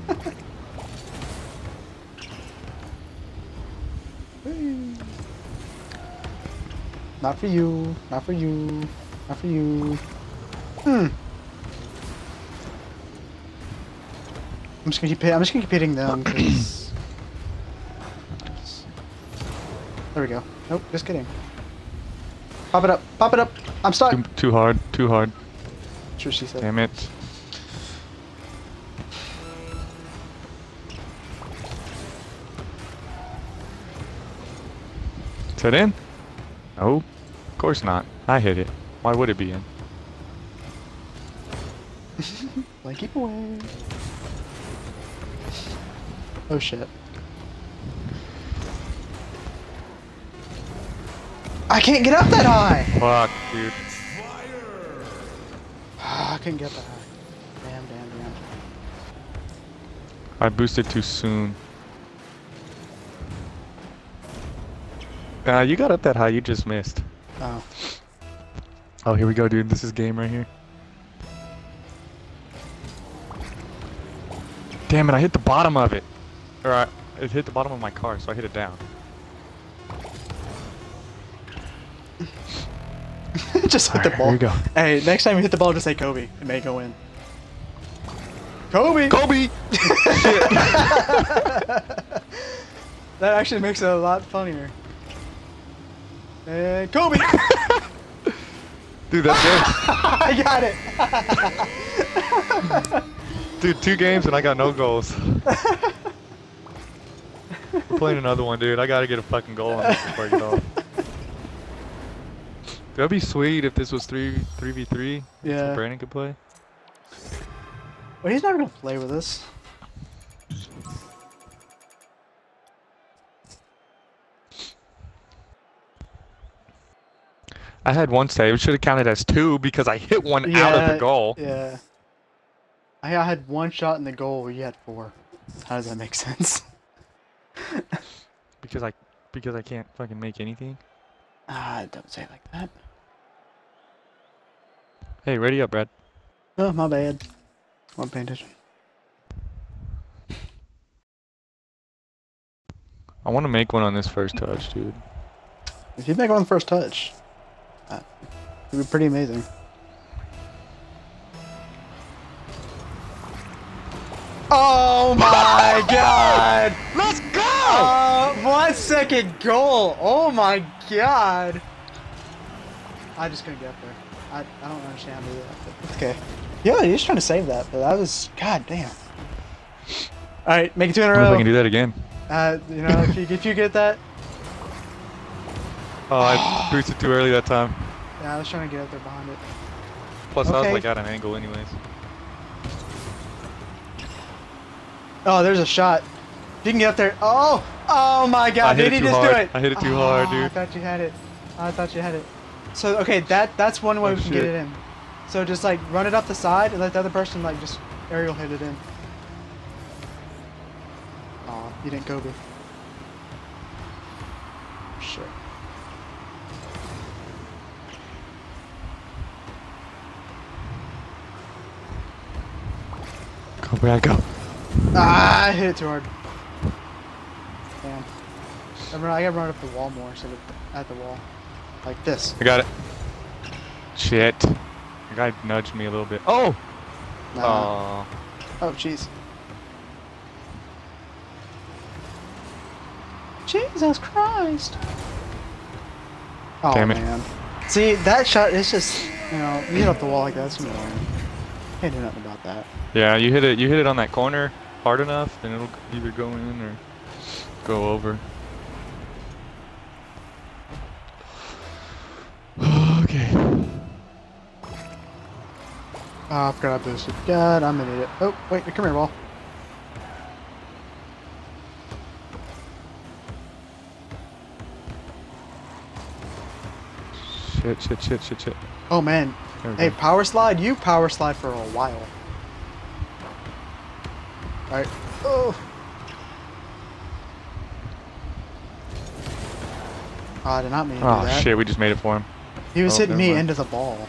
Not for you. Not for you. Not for you. Hmm. I'm just gonna keep. hit- I'm just gonna keep hitting them. 'Cause... There we go. Nope. Just kidding. Pop it up. Pop it up. I'm stuck. Too, too hard. Too hard. That's what she said. Damn it. Is that in? No. Of course not. I hit it. Why would it be in? Like, keep away. Oh shit. I can't get up that high! Fuck, dude. I couldn't get that high. Damn, damn, damn. I boosted too soon. Uh, you got up that high, you just missed. Oh. Oh, here we go, dude. This is game right here. Damn it, I hit the bottom of it. Or I, it hit the bottom of my car, so I hit it down. Just hit the Alright, ball. here we go. Hey, next time you hit the ball, just say Kobe. It may go in. Kobe! Kobe! That actually makes it a lot funnier. And Kobe! Dude, that's it. I got it! Dude, two games and I got no goals. We're playing another one, dude. I gotta get a fucking goal on this before I get off. That'd be sweet if this was three three v three. Yeah. So Brandon could play. Well, he's not gonna play with us. I had one save. It should have counted as two because I hit one out of the goal. Yeah. I I had one shot in the goal where you had four. How does that make sense? Because I because I can't fucking make anything. Ah, don't say it like that. Hey, ready up, Brad. Oh, my bad. I'm paying attention. I want to make one on this first touch, dude. If you make one first touch, uh, it'd be pretty amazing. Oh my god! Let's go! Uh, one second goal! Oh my god! I just couldn't get up there. I, I don't understand how to do that. But okay. Yeah, he was trying to save that, but that was... God damn. Alright, make it two in a I don't know if row. I can do that again. Uh, you know, if you, if you get that... Oh, I boosted too early that time. Yeah, I was trying to get up there behind it. Plus, I was Okay. like at an angle anyways. Oh, there's a shot. If you can get up there... Oh! Oh my god, I hit did it he too just hard. do it? I hit it too oh, hard, dude. I thought you had it. I thought you had it. So, okay, that that's one way Oh, we can shit. get it in. So just like run it up the side and let the other person like just aerial hit it in. Aw, you didn't Kobe. Shit. Go, Brad, go. Ah, I hit it too hard. Damn. I, run, I gotta run up the wall more instead of at the wall. Like this. I got it. Shit. The guy nudged me a little bit. Oh! Nah. Aw. Oh, jeez. Jesus Christ. Oh, Damn it. man. See, that shot is just, you know, you hit up the wall like that, it's annoying. Can't do nothing about that. Yeah, you hit it. You hit it on that corner hard enough, and it'll either go in or go over. Okay. Oh, I forgot I boosted. God, I'm an idiot. Oh, wait, come here, ball. Shit, shit, shit, shit, shit. Oh, man. There we Hey, go. power slide? You power slide for a while. Alright. Oh. Oh, I did not mean to Oh do that. shit, we just made it for him. He was Oh, hitting never me mind. into the ball.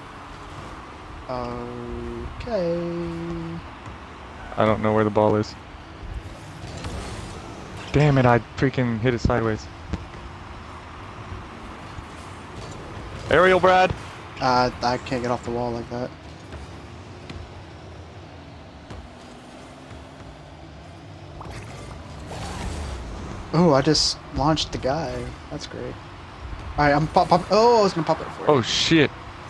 Okay. I don't know where the ball is. Damn it, I freaking hit it sideways. Aerial, Brad. Uh, I can't get off the wall like that. Oh, I just launched the guy. That's great. Alright, I'm pop pop. Oh, I was gonna pop it for you. Oh shit.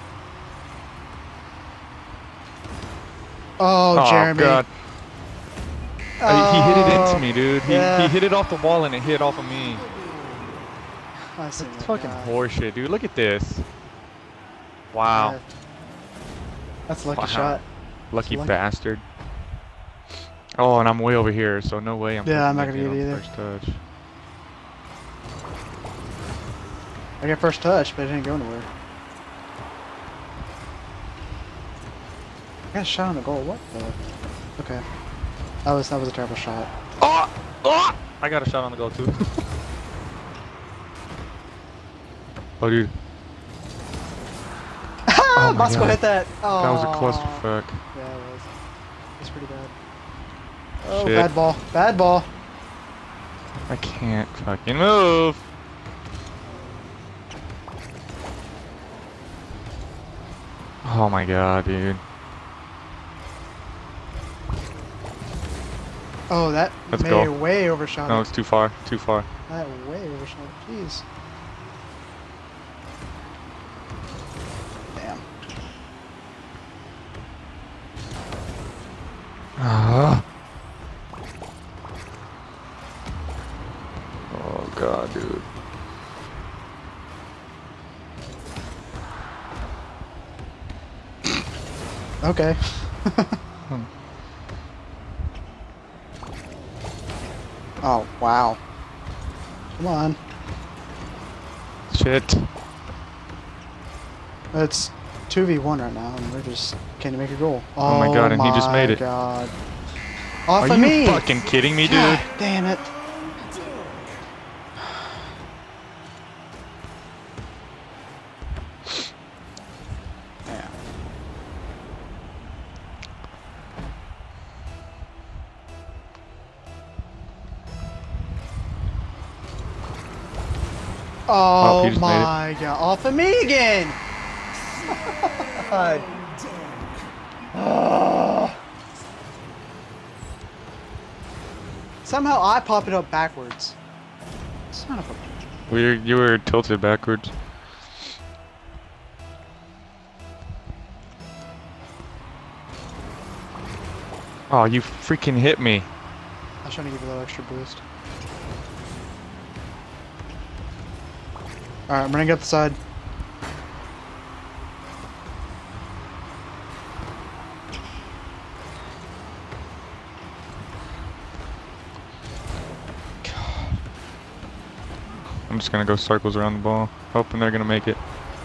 Oh, Oh Jeremy. god. Uh, he hit it into Oh, me, dude. He, yeah. he hit it off the wall and it hit off of me. I see It's that fucking guy. horseshit, dude. Look at this. Wow. Yeah. That's a lucky Wow. shot. Lucky lucky. bastard. Oh, and I'm way over here, so no way I'm Yeah, I'm fucking not gonna making get it it on first touch. I got first touch, but it didn't go anywhere. I got a shot on the goal. What the? Okay. That was that was a terrible shot. Oh! Oh! I got a shot on the goal too. Oh, dude. Ah, my Bosco God. hit that. Oh. That was a clusterfuck. Yeah, it was. It's pretty bad. Oh, Shit. bad ball. Bad ball. I can't fucking move. Oh my god, dude. Oh, that Let's may go. way overshot No, it. it's too far. Too far. That way overshot it. Jeez. Damn. Ah. Oh god, dude. Okay. Oh, wow. Come on. Shit. It's two v one right now, and we're just can't make a goal. Oh my God, and he just made it. God. Off Are of you me! fucking kidding me, dude? God damn it. Yeah. Oh, he just made it. my god. Off of me again. God. Oh. Somehow I pop it up backwards. Son of a... We you were tilted backwards. Oh, you freaking hit me. I was trying to give you a little extra boost. Alright, I'm running up the side. I'm just gonna go circles around the ball, hoping they're gonna make it.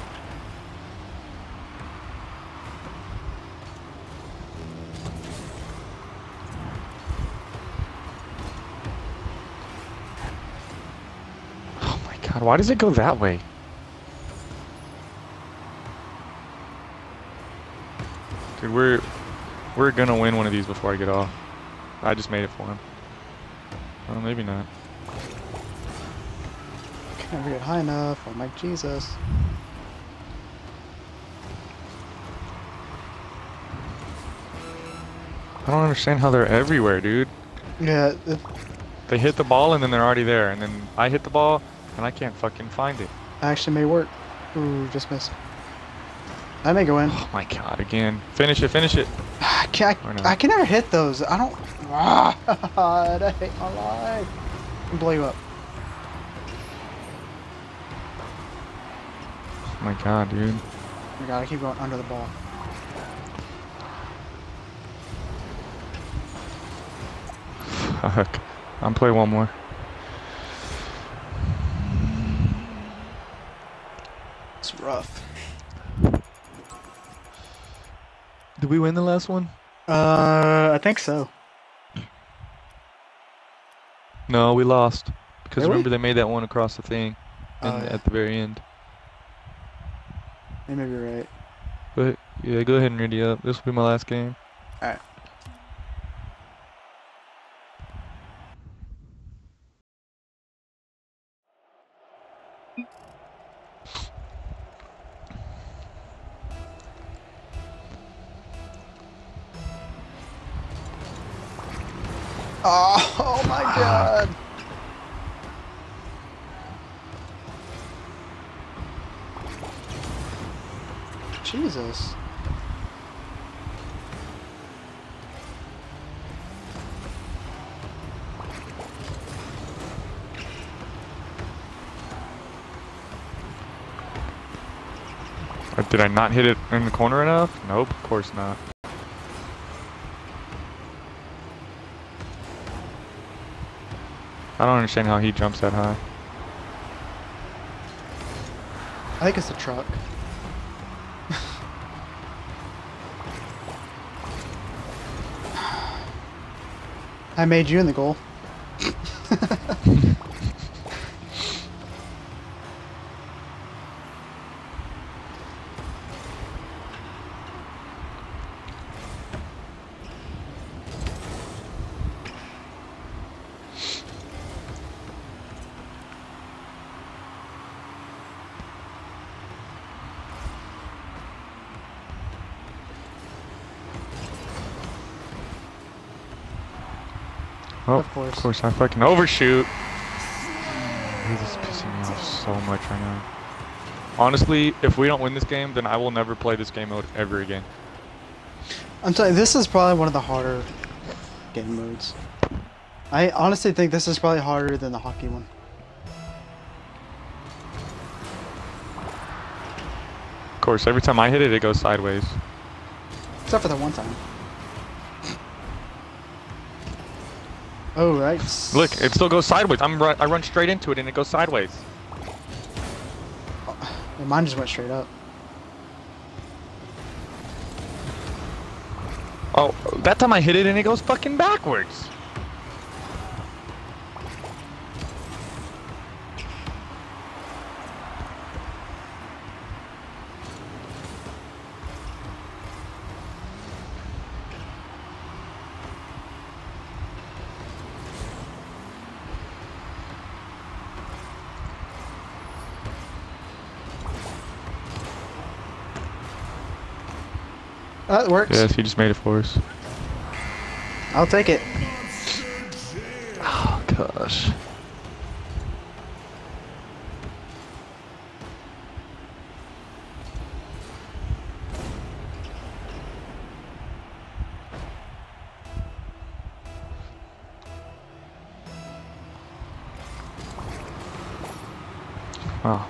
Oh my god, why does it go that way? Dude, we're we're gonna win one of these before I get off. I just made it for him. Well, maybe not. Can never get high enough. Oh my Jesus. I don't understand how they're everywhere, dude. Yeah, it They hit the ball and then they're already there, and then I hit the ball and I can't fucking find it. actually may work. Ooh, just missed. I may go in. Oh my god, again. Finish it, finish it. I can't, Or not. I can never hit those. I don't. Ah, God, I hate my life. I can blow you up. Oh my god, dude. Oh my God, I keep going under the ball. Fuck. I'm playing one more. It's rough. Did we win the last one? Uh, I think so. No, we lost. Because Really? remember they made that one across the thing Oh, and yeah. at the very end. You may be right. But yeah, go ahead and ready up. This will be my last game. Alright. Oh, oh my God. Jesus. Uh, Did I not hit it in the corner enough? Nope, of course not. I don't understand how he jumps that high. I think it's the truck. I made you in the goal. Oh, Of course. Of course, I fucking overshoot. This is pissing me off so much right now. Honestly, if we don't win this game, then I will never play this game mode ever again. I'm telling you, this is probably one of the harder game modes. I honestly think this is probably harder than the hockey one. Of course, every time I hit it, it goes sideways. Except for that one time. Oh, right. Look, it still goes sideways. I'm run I run straight into it and it goes sideways. Yeah, mine just went straight up. Oh, that time I hit it and it goes fucking backwards. That works. Yes, he just made it for us. I'll take it. Oh gosh. Wow.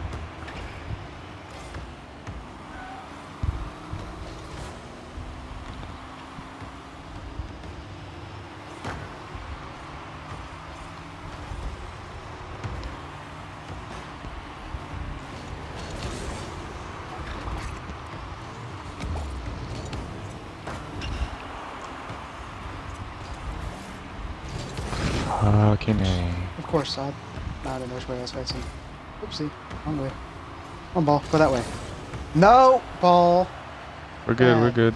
Fucking A. Of course, I, I don't know which way I was facing. Oopsie, wrong way. Come on, ball, go that way. No, ball. We're good, Bad. we're good.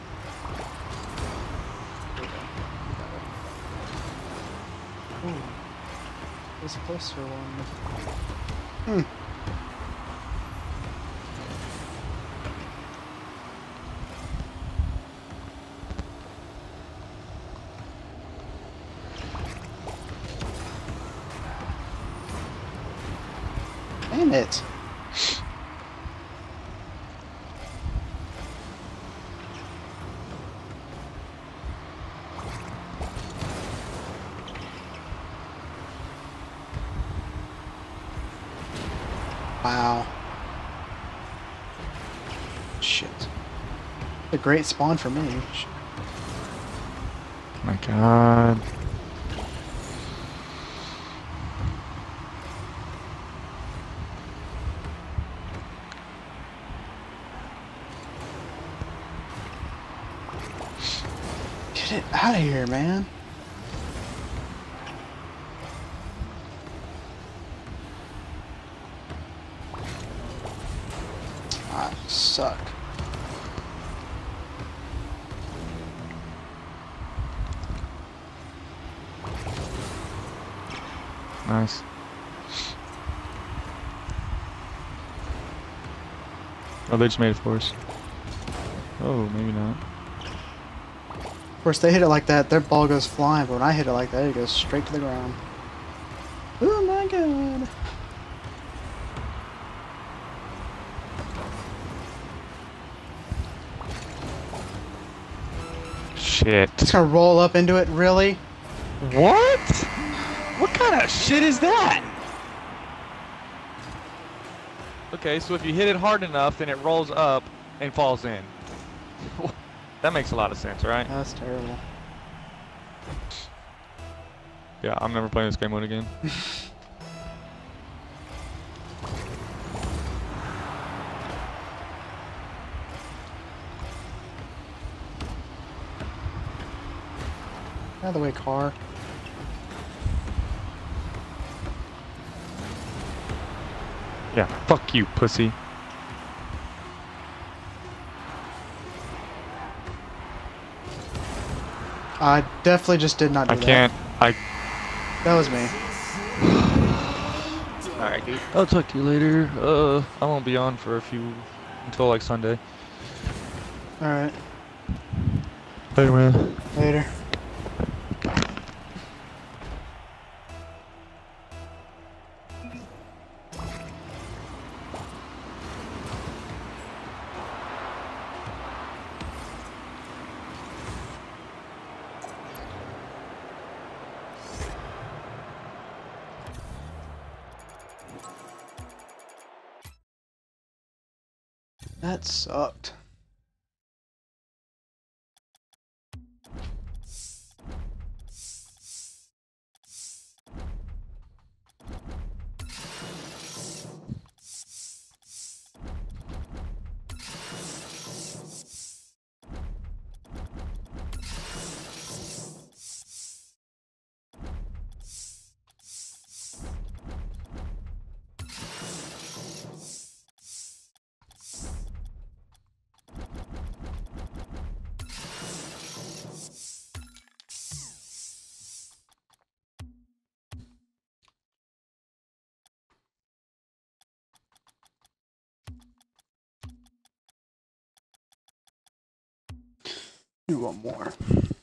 Ooh, there's a closer one. Hmm. Damn it. Wow. Shit. A great spawn for me. Shit. My god. Get it out of here, man. I suck. Nice. Oh, they just made it for us. Oh, maybe not. Of course, they hit it like that, their ball goes flying, but when I hit it like that, it goes straight to the ground. Oh my god. Shit. It's gonna roll up into it, really? What? What kind of shit is that? Okay, so if you hit it hard enough, then it rolls up and falls in. That makes a lot of sense, right? That's terrible. Yeah, I'm never playing this game mode again. Out of the way, car. Yeah, fuck you, pussy. I definitely just did not do I that. can't. I. That was me. Alright, dude. I'll talk to you later. Uh, I won't be on for a few until like Sunday. Alright. Later, man. Later. That sucked. Do one more.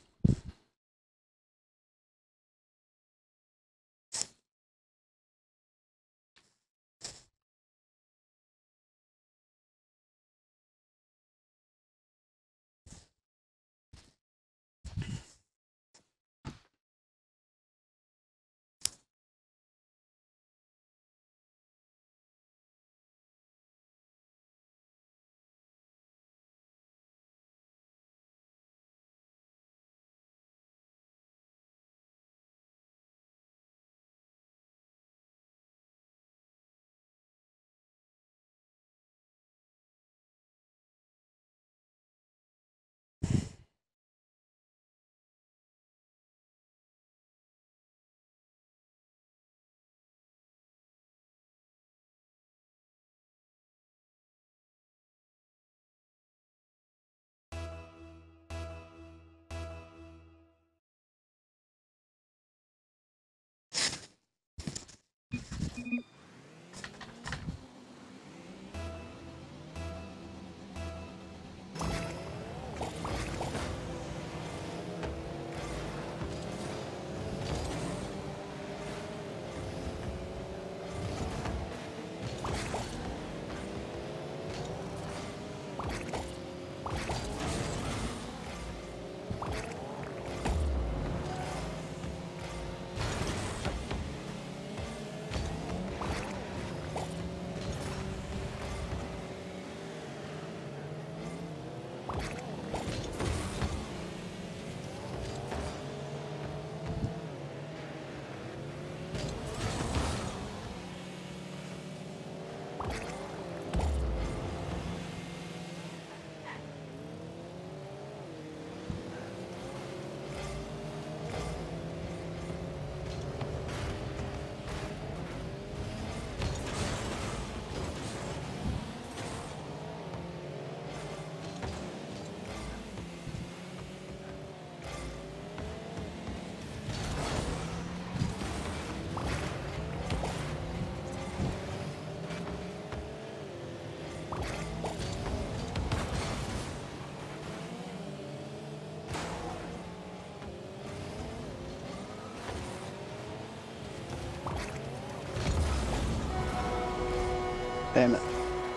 Damn it.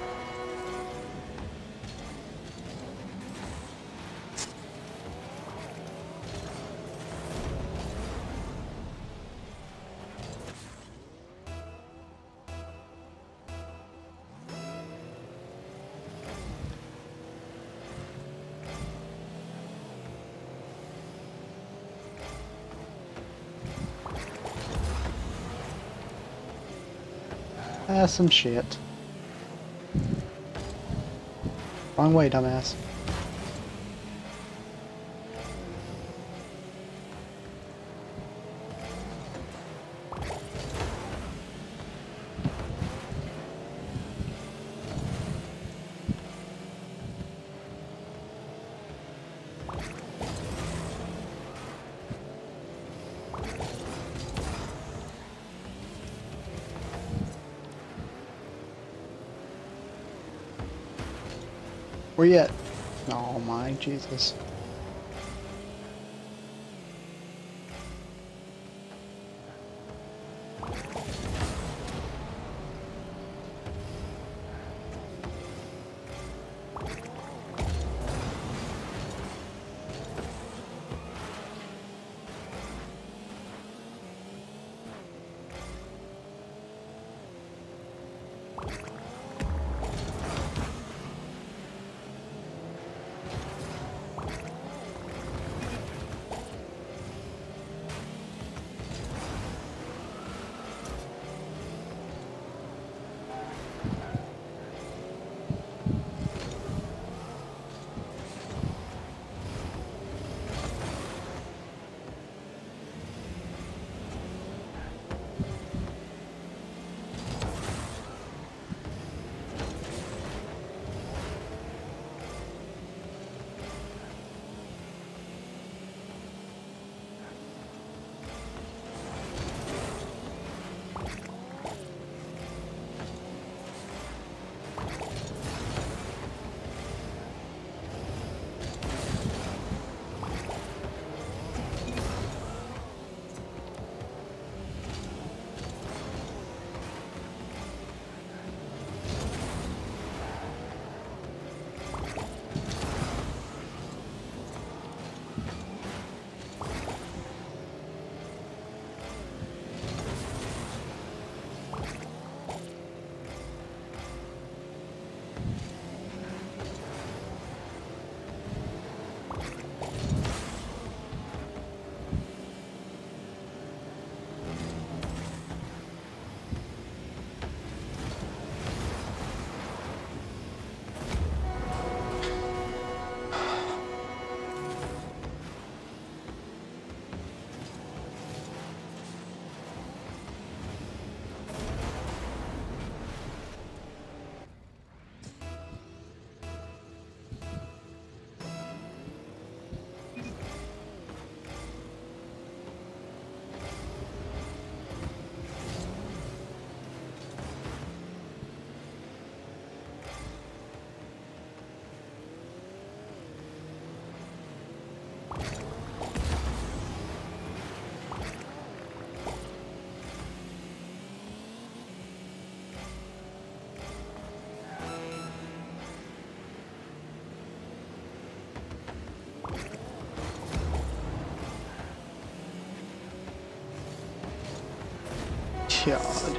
Ah, some shit. Wrong way, dumbass. Where you at? Oh my Jesus. God.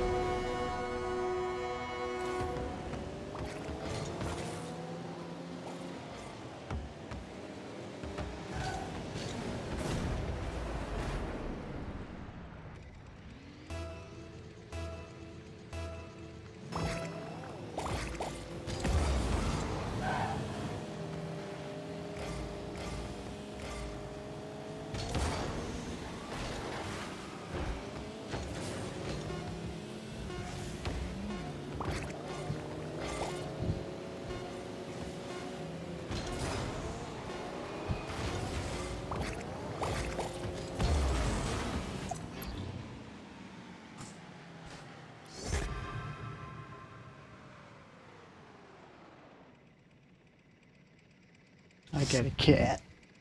I got a cat.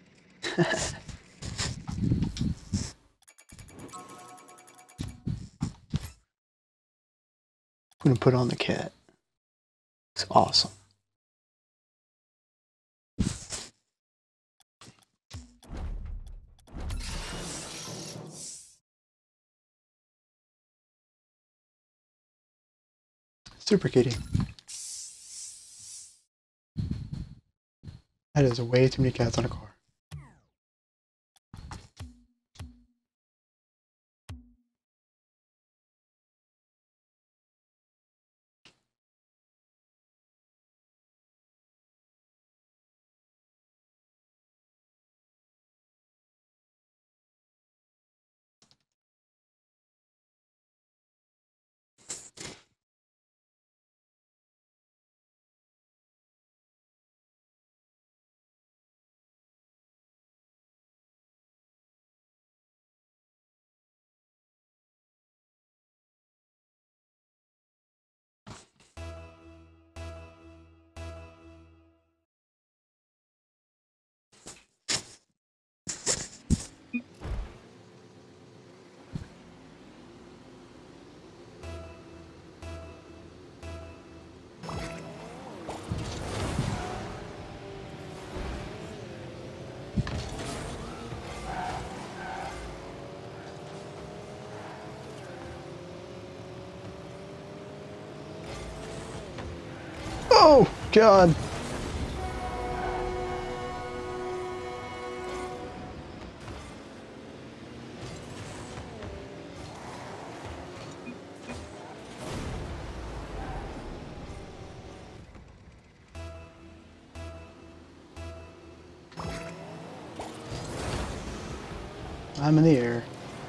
I'm gonna put on the cat. It's awesome. Super kitty. That is way too many cats on a car. Oh, God. I'm in the air.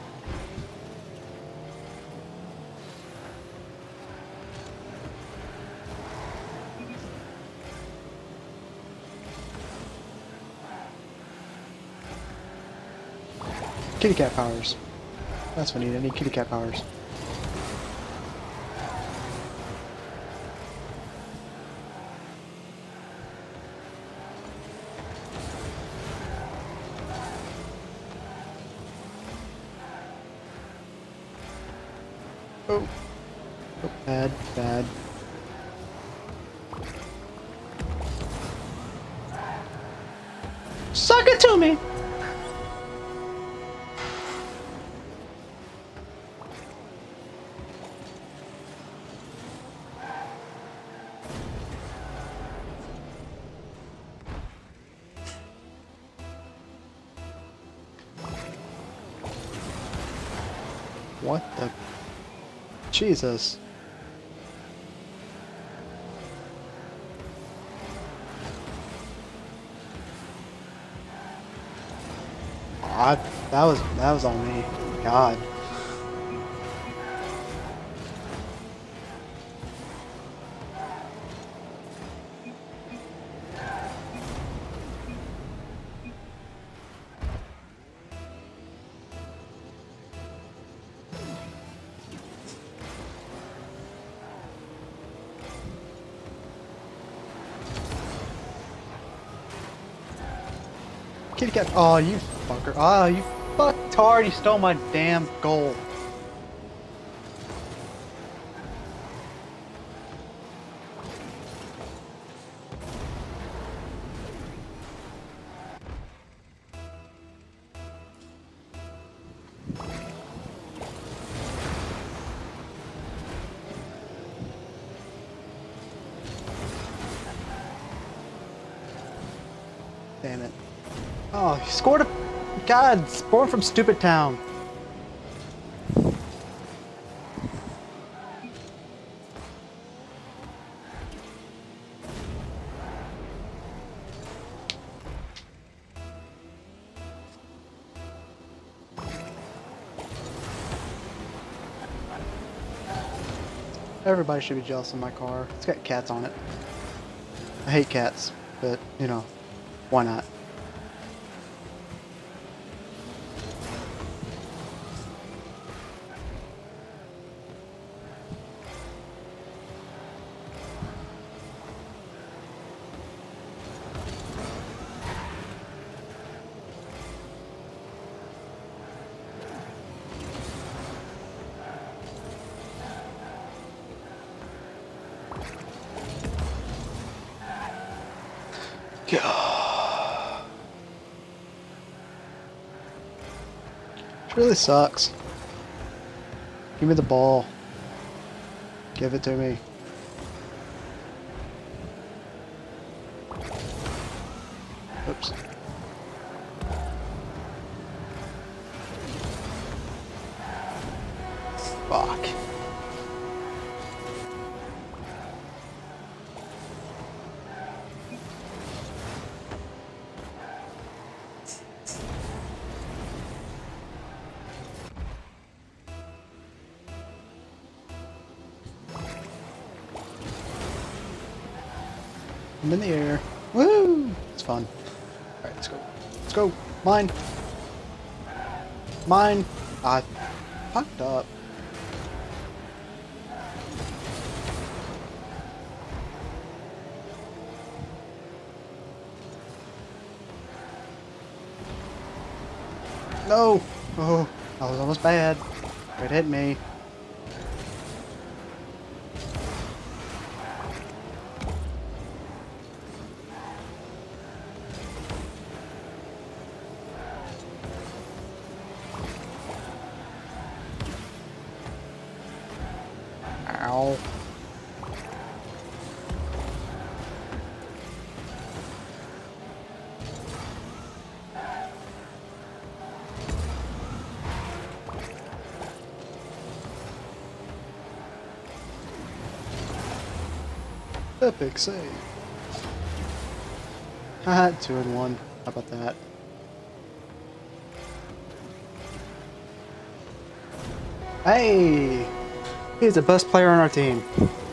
Kitty cat powers. That's what I need. I need kitty cat powers. Oh. Oh, bad, bad. Suck it to me! What the? Jesus. I, that was that was on me. God. Kitty cat. Oh, you fucker. Oh, you fucktard. You stole my damn goal. Damn it. Oh, he scored a... God, born from stupid town. Everybody should be jealous of my car. It's got cats on it. I hate cats, but, you know, why not? Yeah. It really sucks. Give me the ball. Give it to me. Oops. Fuck. I'm in the air. Woo! It's fun. Alright, let's go. Let's go. Mine. Mine. I fucked up. No! Oh, that was almost bad. It hit me. Ow. Epic save. Haha, two and one. How about that? Hey! He's the best player on our team.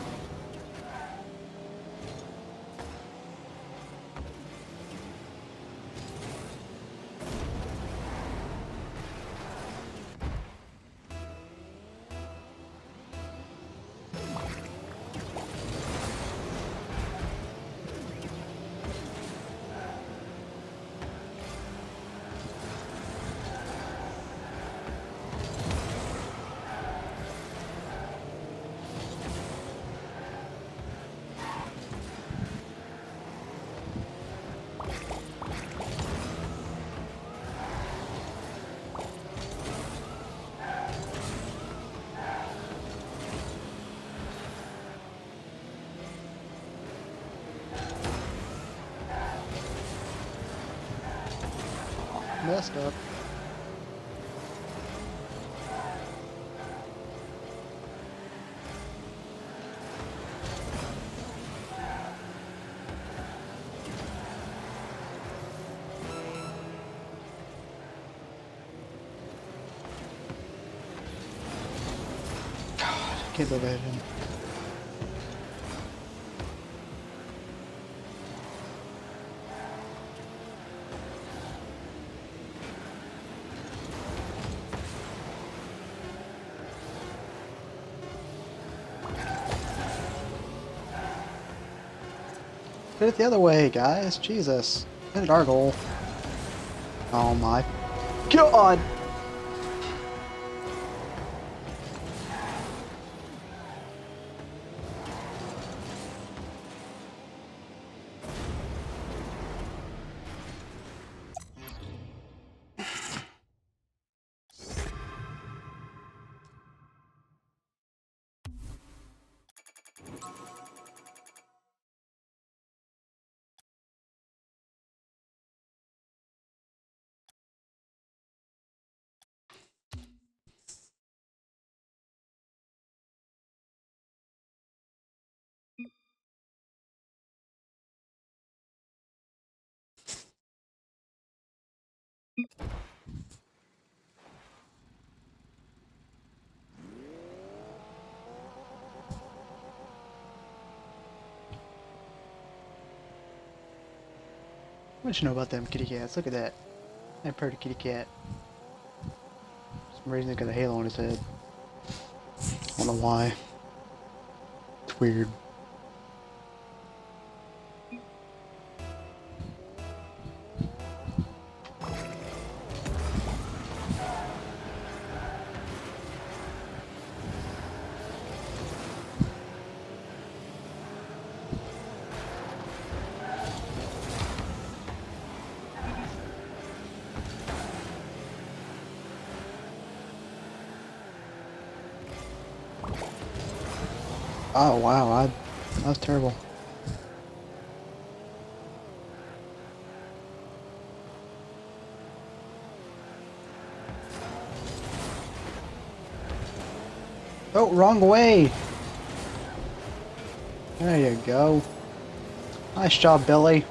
Messed up. God, I can't believe I hit him. Hit it the other way, guys. Jesus. Hit it our goal. Oh my God! What you know about them kitty cats? Look at that. That pretty kitty cat. For some reason, he's got a halo on his head. I don't know why. It's weird. Oh wow, I, that was terrible. Oh, wrong way! There you go. Nice job, Billy.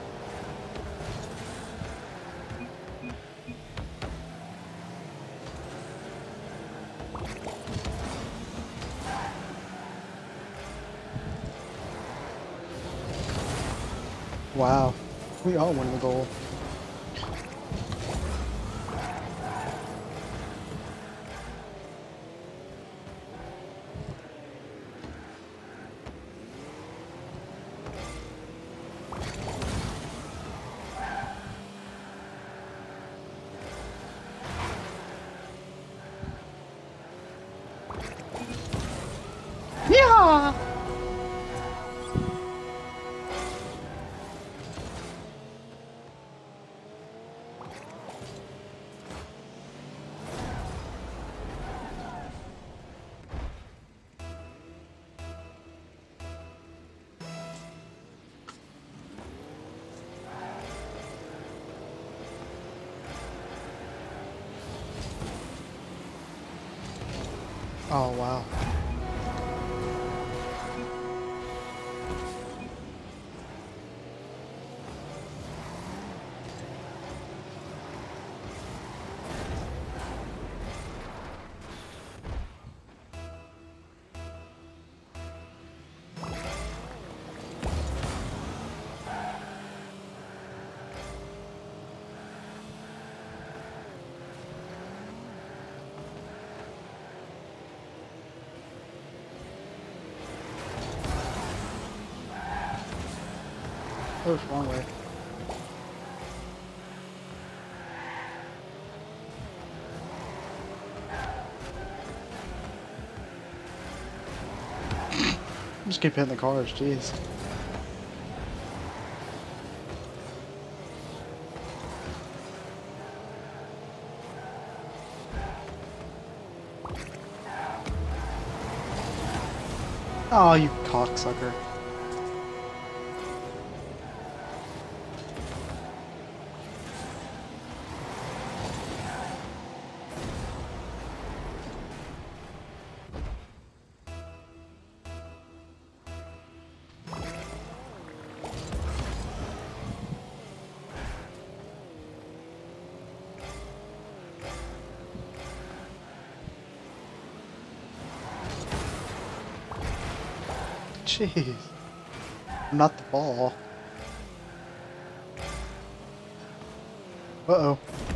Wow, we all won the goal. Yeah! Oh wow. Oh, it's wrong way. Just keep hitting the cars, jeez. Oh, you cocksucker. Jeez. I'm not the ball. Uh-oh.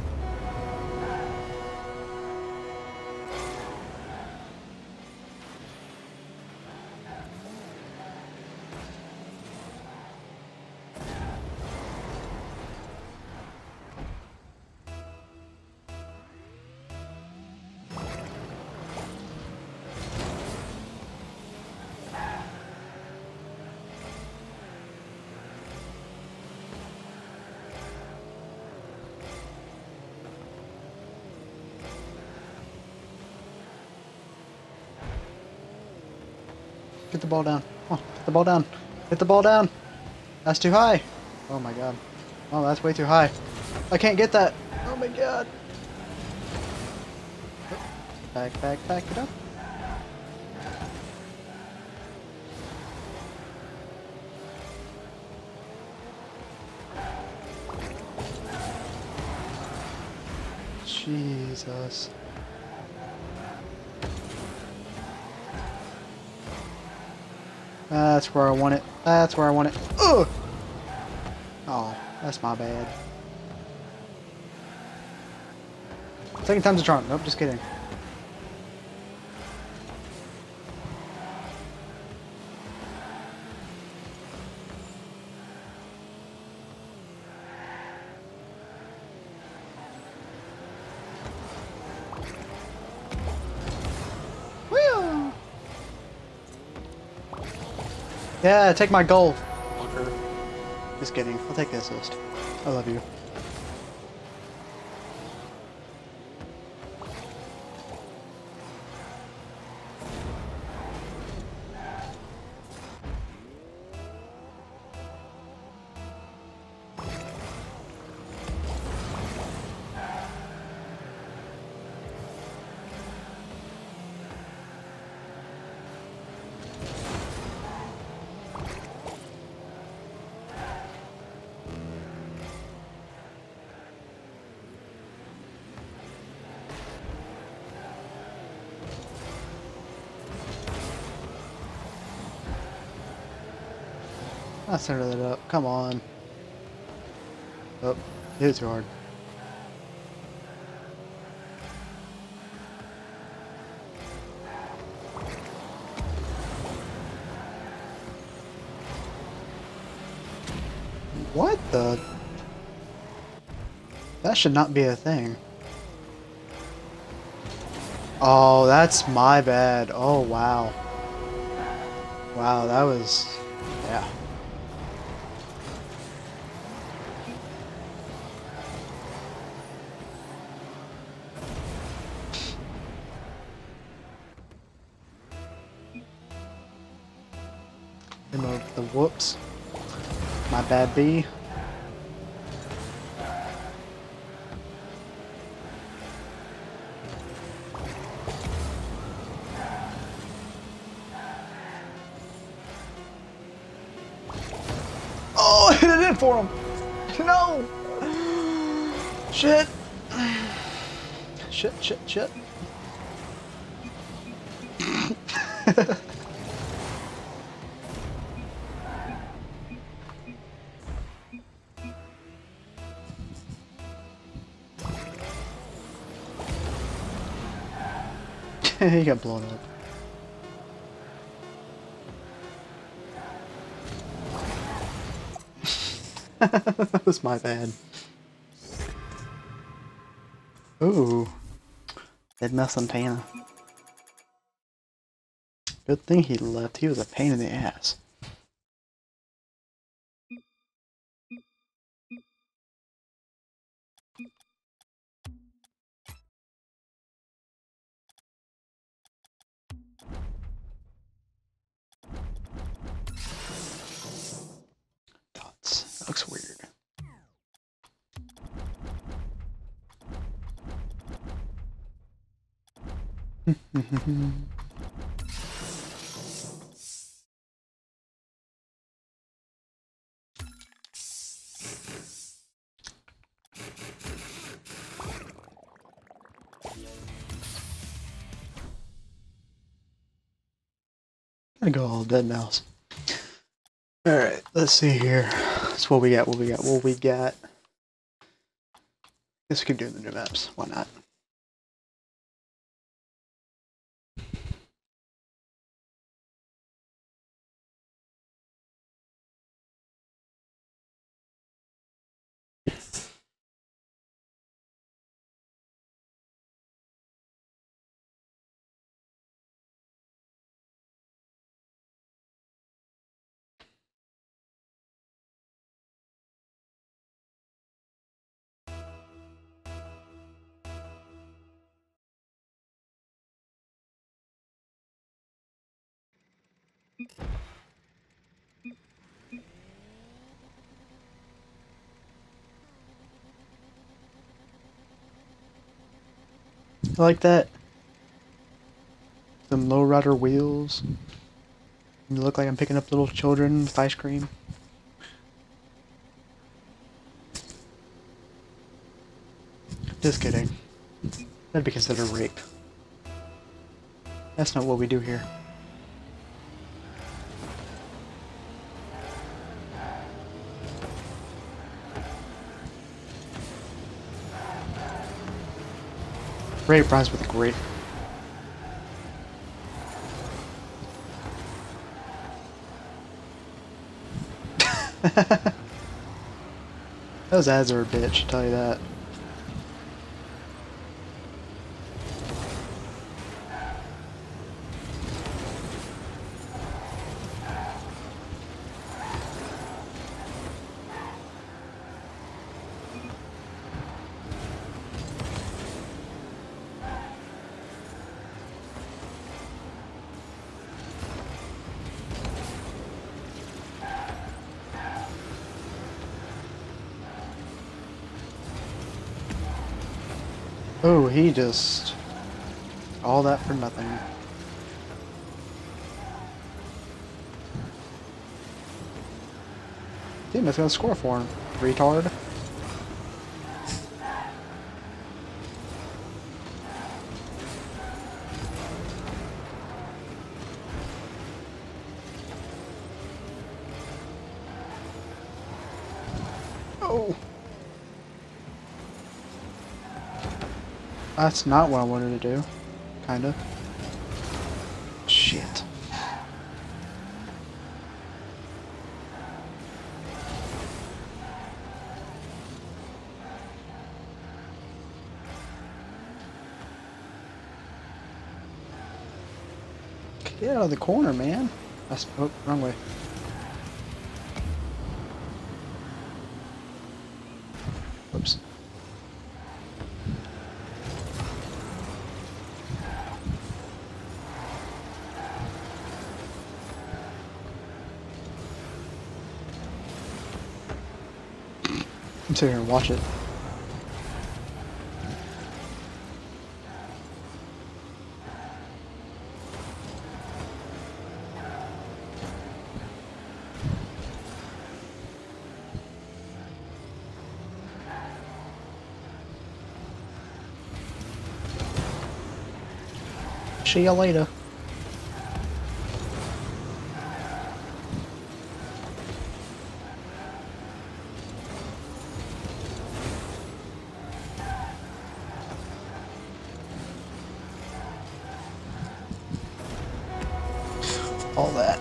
Get the ball down. Oh, get the ball down. Hit the ball down. That's too high. Oh my god. Oh, that's way too high. I can't get that. Oh my god. Back, back, back it up. Jesus. That's where I want it. That's where I want it. Ugh! Oh, that's my bad. Second time's a charm. Nope, just kidding. Wheel! Yeah, take my goal. Fucker. Just kidding. I'll take the assist. I love you. I centered that up. Come on. Oh, it's hard. What the? That should not be a thing. Oh, that's my bad. Oh, wow. Wow, that was... yeah. The, the whoops. My bad B. Oh, I hit it in for him. No. Shit. Shit, shit, shit. He got blown up. That was my bad. Ooh. Dead Mouse Santana. Good thing he left. He was a pain in the ass. Dots. That looks weird. I go all dead mouse. Alright, let's see here. That's what we got, what we got, what we got. Let's keep doing the new maps. Why not? I like that. Some lowrider wheels. You look like I'm picking up little children with ice cream. Just kidding. That'd be considered rape. That's not what we do here. Rape rhymes with grape. Those ads are a bitch, I'll tell you that. Oh, he just... all that for nothing. Team is gonna score for him, retard. Oh! That's not what I wanted to do. Kinda. Shit. Get out of the corner, man. That's oh, wrong way. Whoops. I'm sitting here and watch it. See you later. All that.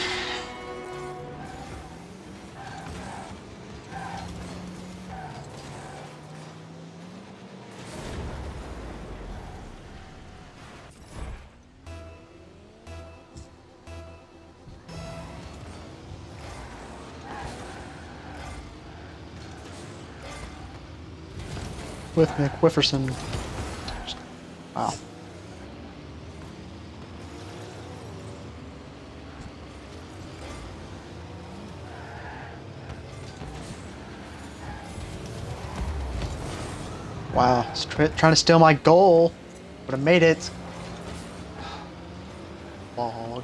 With McWhifferson. Wow. Wow, he's trying to steal my goal. Would have made it. Log.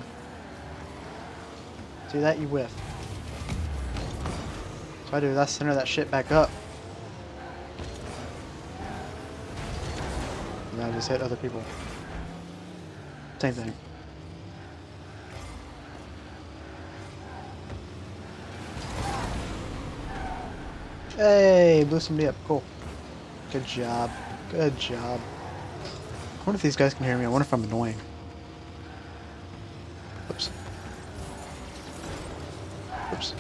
See that? You whiff. So I do, that's center that shit back up. And I just hit other people. Same thing. Hey, blew somebody up. Cool. Good job. Good job. I wonder if these guys can hear me. I wonder if I'm annoying. Oops. Oops.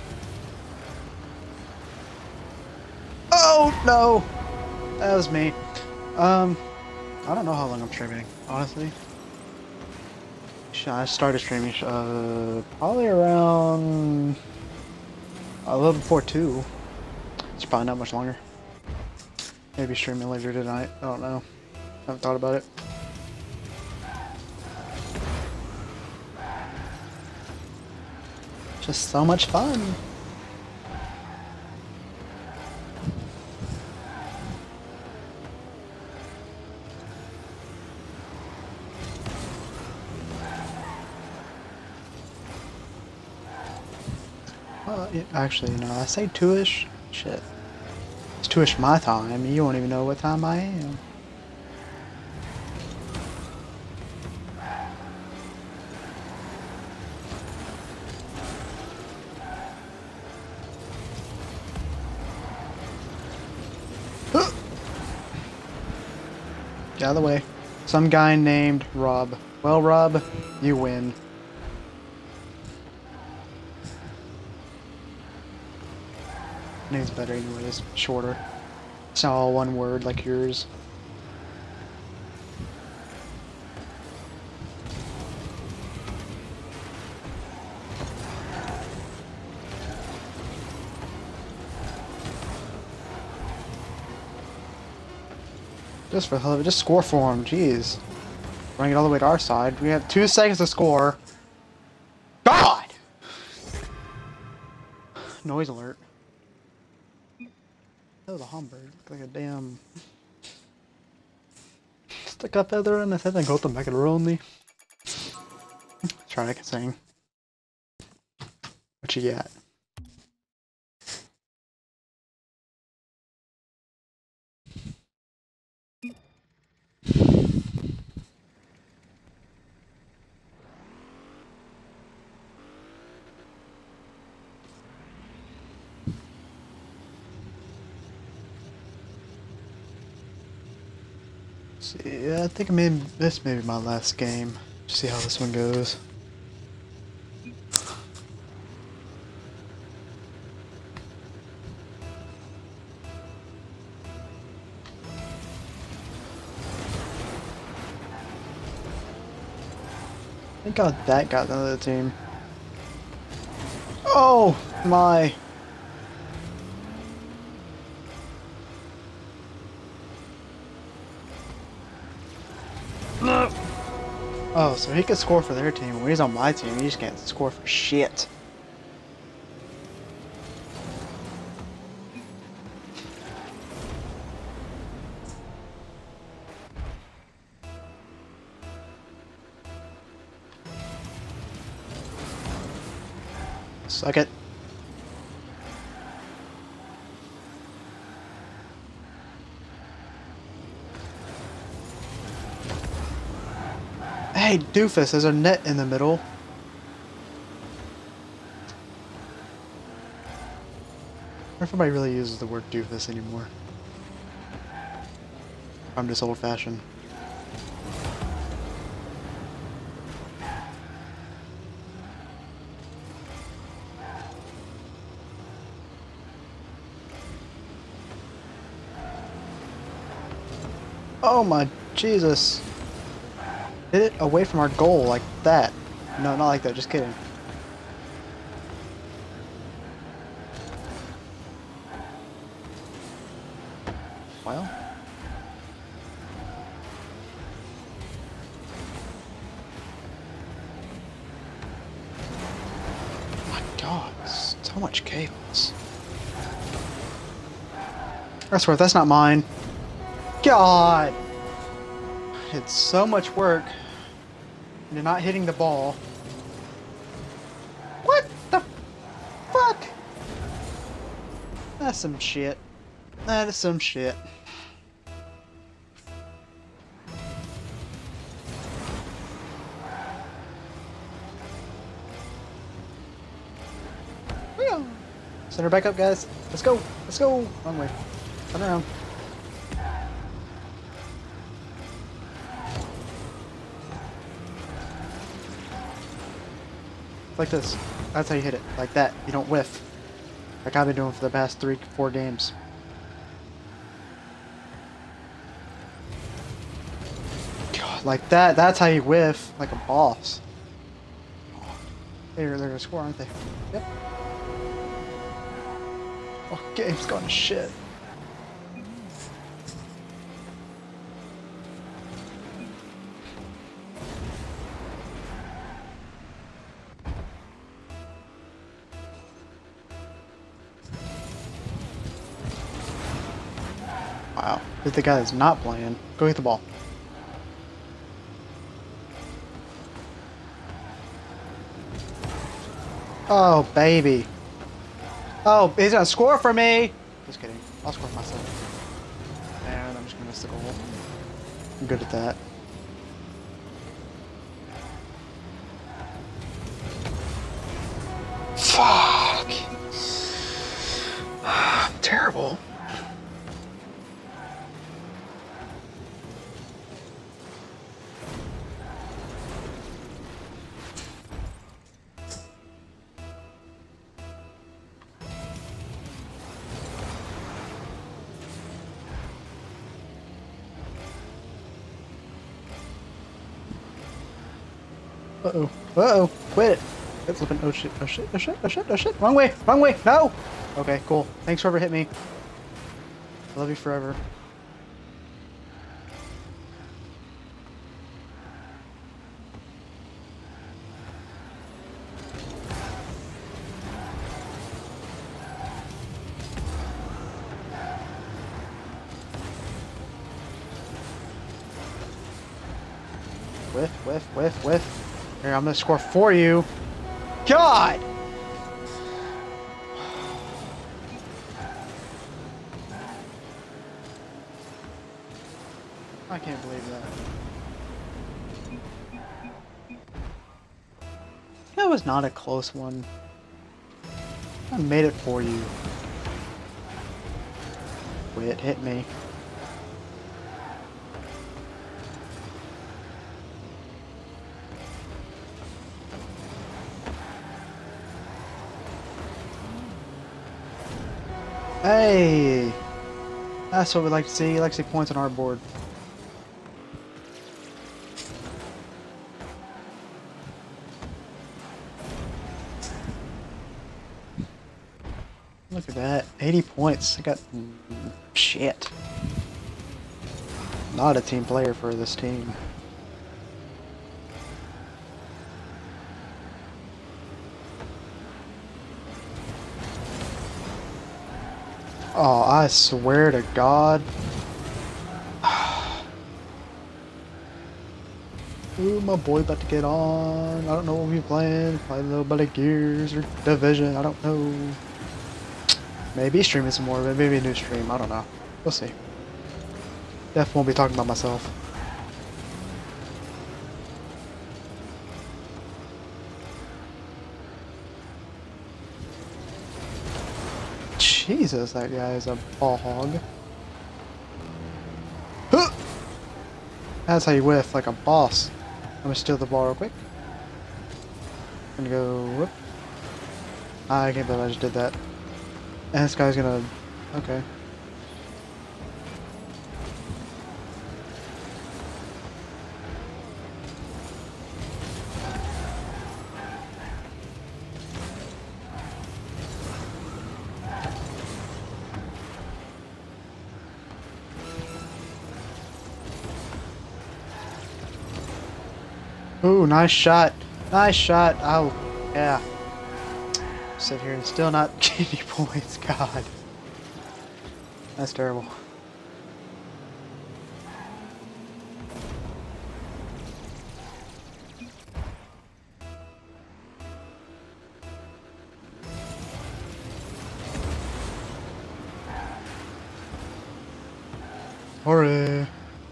Oh, no! That was me. Um, I don't know how long I'm streaming, honestly. I started streaming, uh, probably around a little before two. It's probably not much longer. Maybe streaming later tonight. I don't know. I haven't thought about it. Just so much fun. Well, it, actually, no, I say two-ish. Shit. It's two-ish my time. You won't even know what time I am. Get out of the way. Some guy named Rob. Well, Rob, you win. Name's better anyways. Shorter. It's not all one word like yours. Just for the hell of it, just score for him, jeez. Running it all the way to our side. We have two seconds to score. God! Noise alert. That was a hummingbird. Looked like a damn... Stuck up feather in his head and go to make it only. Try I can sing. What you got? See, yeah, I think maybe this may be my last game. See how this one goes. Thank God that got the other team. Oh my! Oh, so he could score for their team. When he's on my team, he just can't score for shit. Suck it. Hey, doofus, there's a net in the middle. I wonder if anybody really uses the word doofus anymore. I'm just old-fashioned. Oh my Jesus. Hit it away from our goal like that. No, not like that, just kidding. Well. My God, so much chaos. That's worth, that's not mine. God! It's so much work. You're not hitting the ball. What the fuck? That's some shit. That is some shit. Send her back up, guys. Let's go. Let's go. Wrong way. Turn around. Like this. That's how you hit it. Like that. You don't whiff. Like I've been doing for the past three, four games. God, like that. That's how you whiff. Like a boss. They're, they're gonna score, aren't they? Yep. Oh, game's gone to shit. Wow. Who's the guy that's not playing? Go get the ball. Oh, baby. Oh, he's gonna score for me! Just kidding. I'll score for myself. And I'm just gonna miss the goal. I'm good at that. Fuck! I'm terrible. Uh-oh. Uh-oh. Quit it. Quit flipping. Oh shit. Oh shit. Oh shit. Oh shit. Oh shit. Wrong way. Wrong way. No! Okay, cool. Thanks for ever hit me. I love you forever. Whiff, whiff, whiff, whiff. Here, I'm gonna score for you. God! I can't believe that. That was not a close one. I made it for you. Quit, hit me. Hey! That's what we like to see. We like to see points on our board. Look at that. eighty points. I got shit. Not a team player for this team. Oh, I swear to God. Ooh, my boy about to get on. I don't know what we're playing. Probably a little bit of Gears or Division. I don't know. Maybe streaming some more, but maybe a new stream. I don't know. We'll see. Definitely won't be talking about myself. Jesus, that guy is a ball hog. Huh! That's how you whiff, like a boss. I'm gonna steal the ball real quick. I'm gonna go. Whoop. I can't believe I just did that. And this guy's gonna. Okay. Ooh, nice shot. Nice shot. Oh, yeah. Sit here and still not get any points. God. That's terrible. Hooray.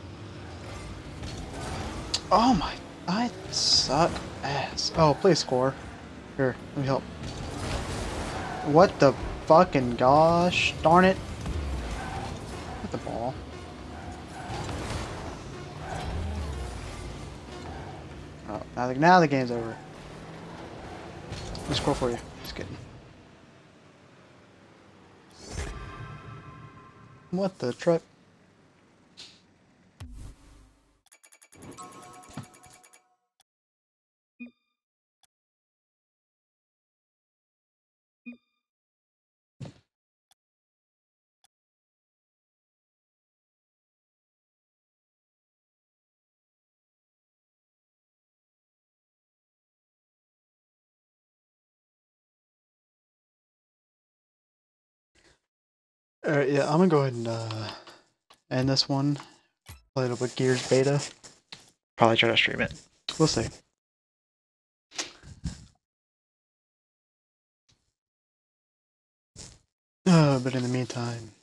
Oh my. I suck ass. Oh, please score. Here, let me help. What the fucking gosh darn it. Get the ball. Oh, now the, now the game's over. Let me score for you. Just kidding. What the truck? Alright, yeah, I'm gonna go ahead and uh, end this one. Play a little bit Gears Beta. Probably try to stream it. We'll see. Uh, but in the meantime,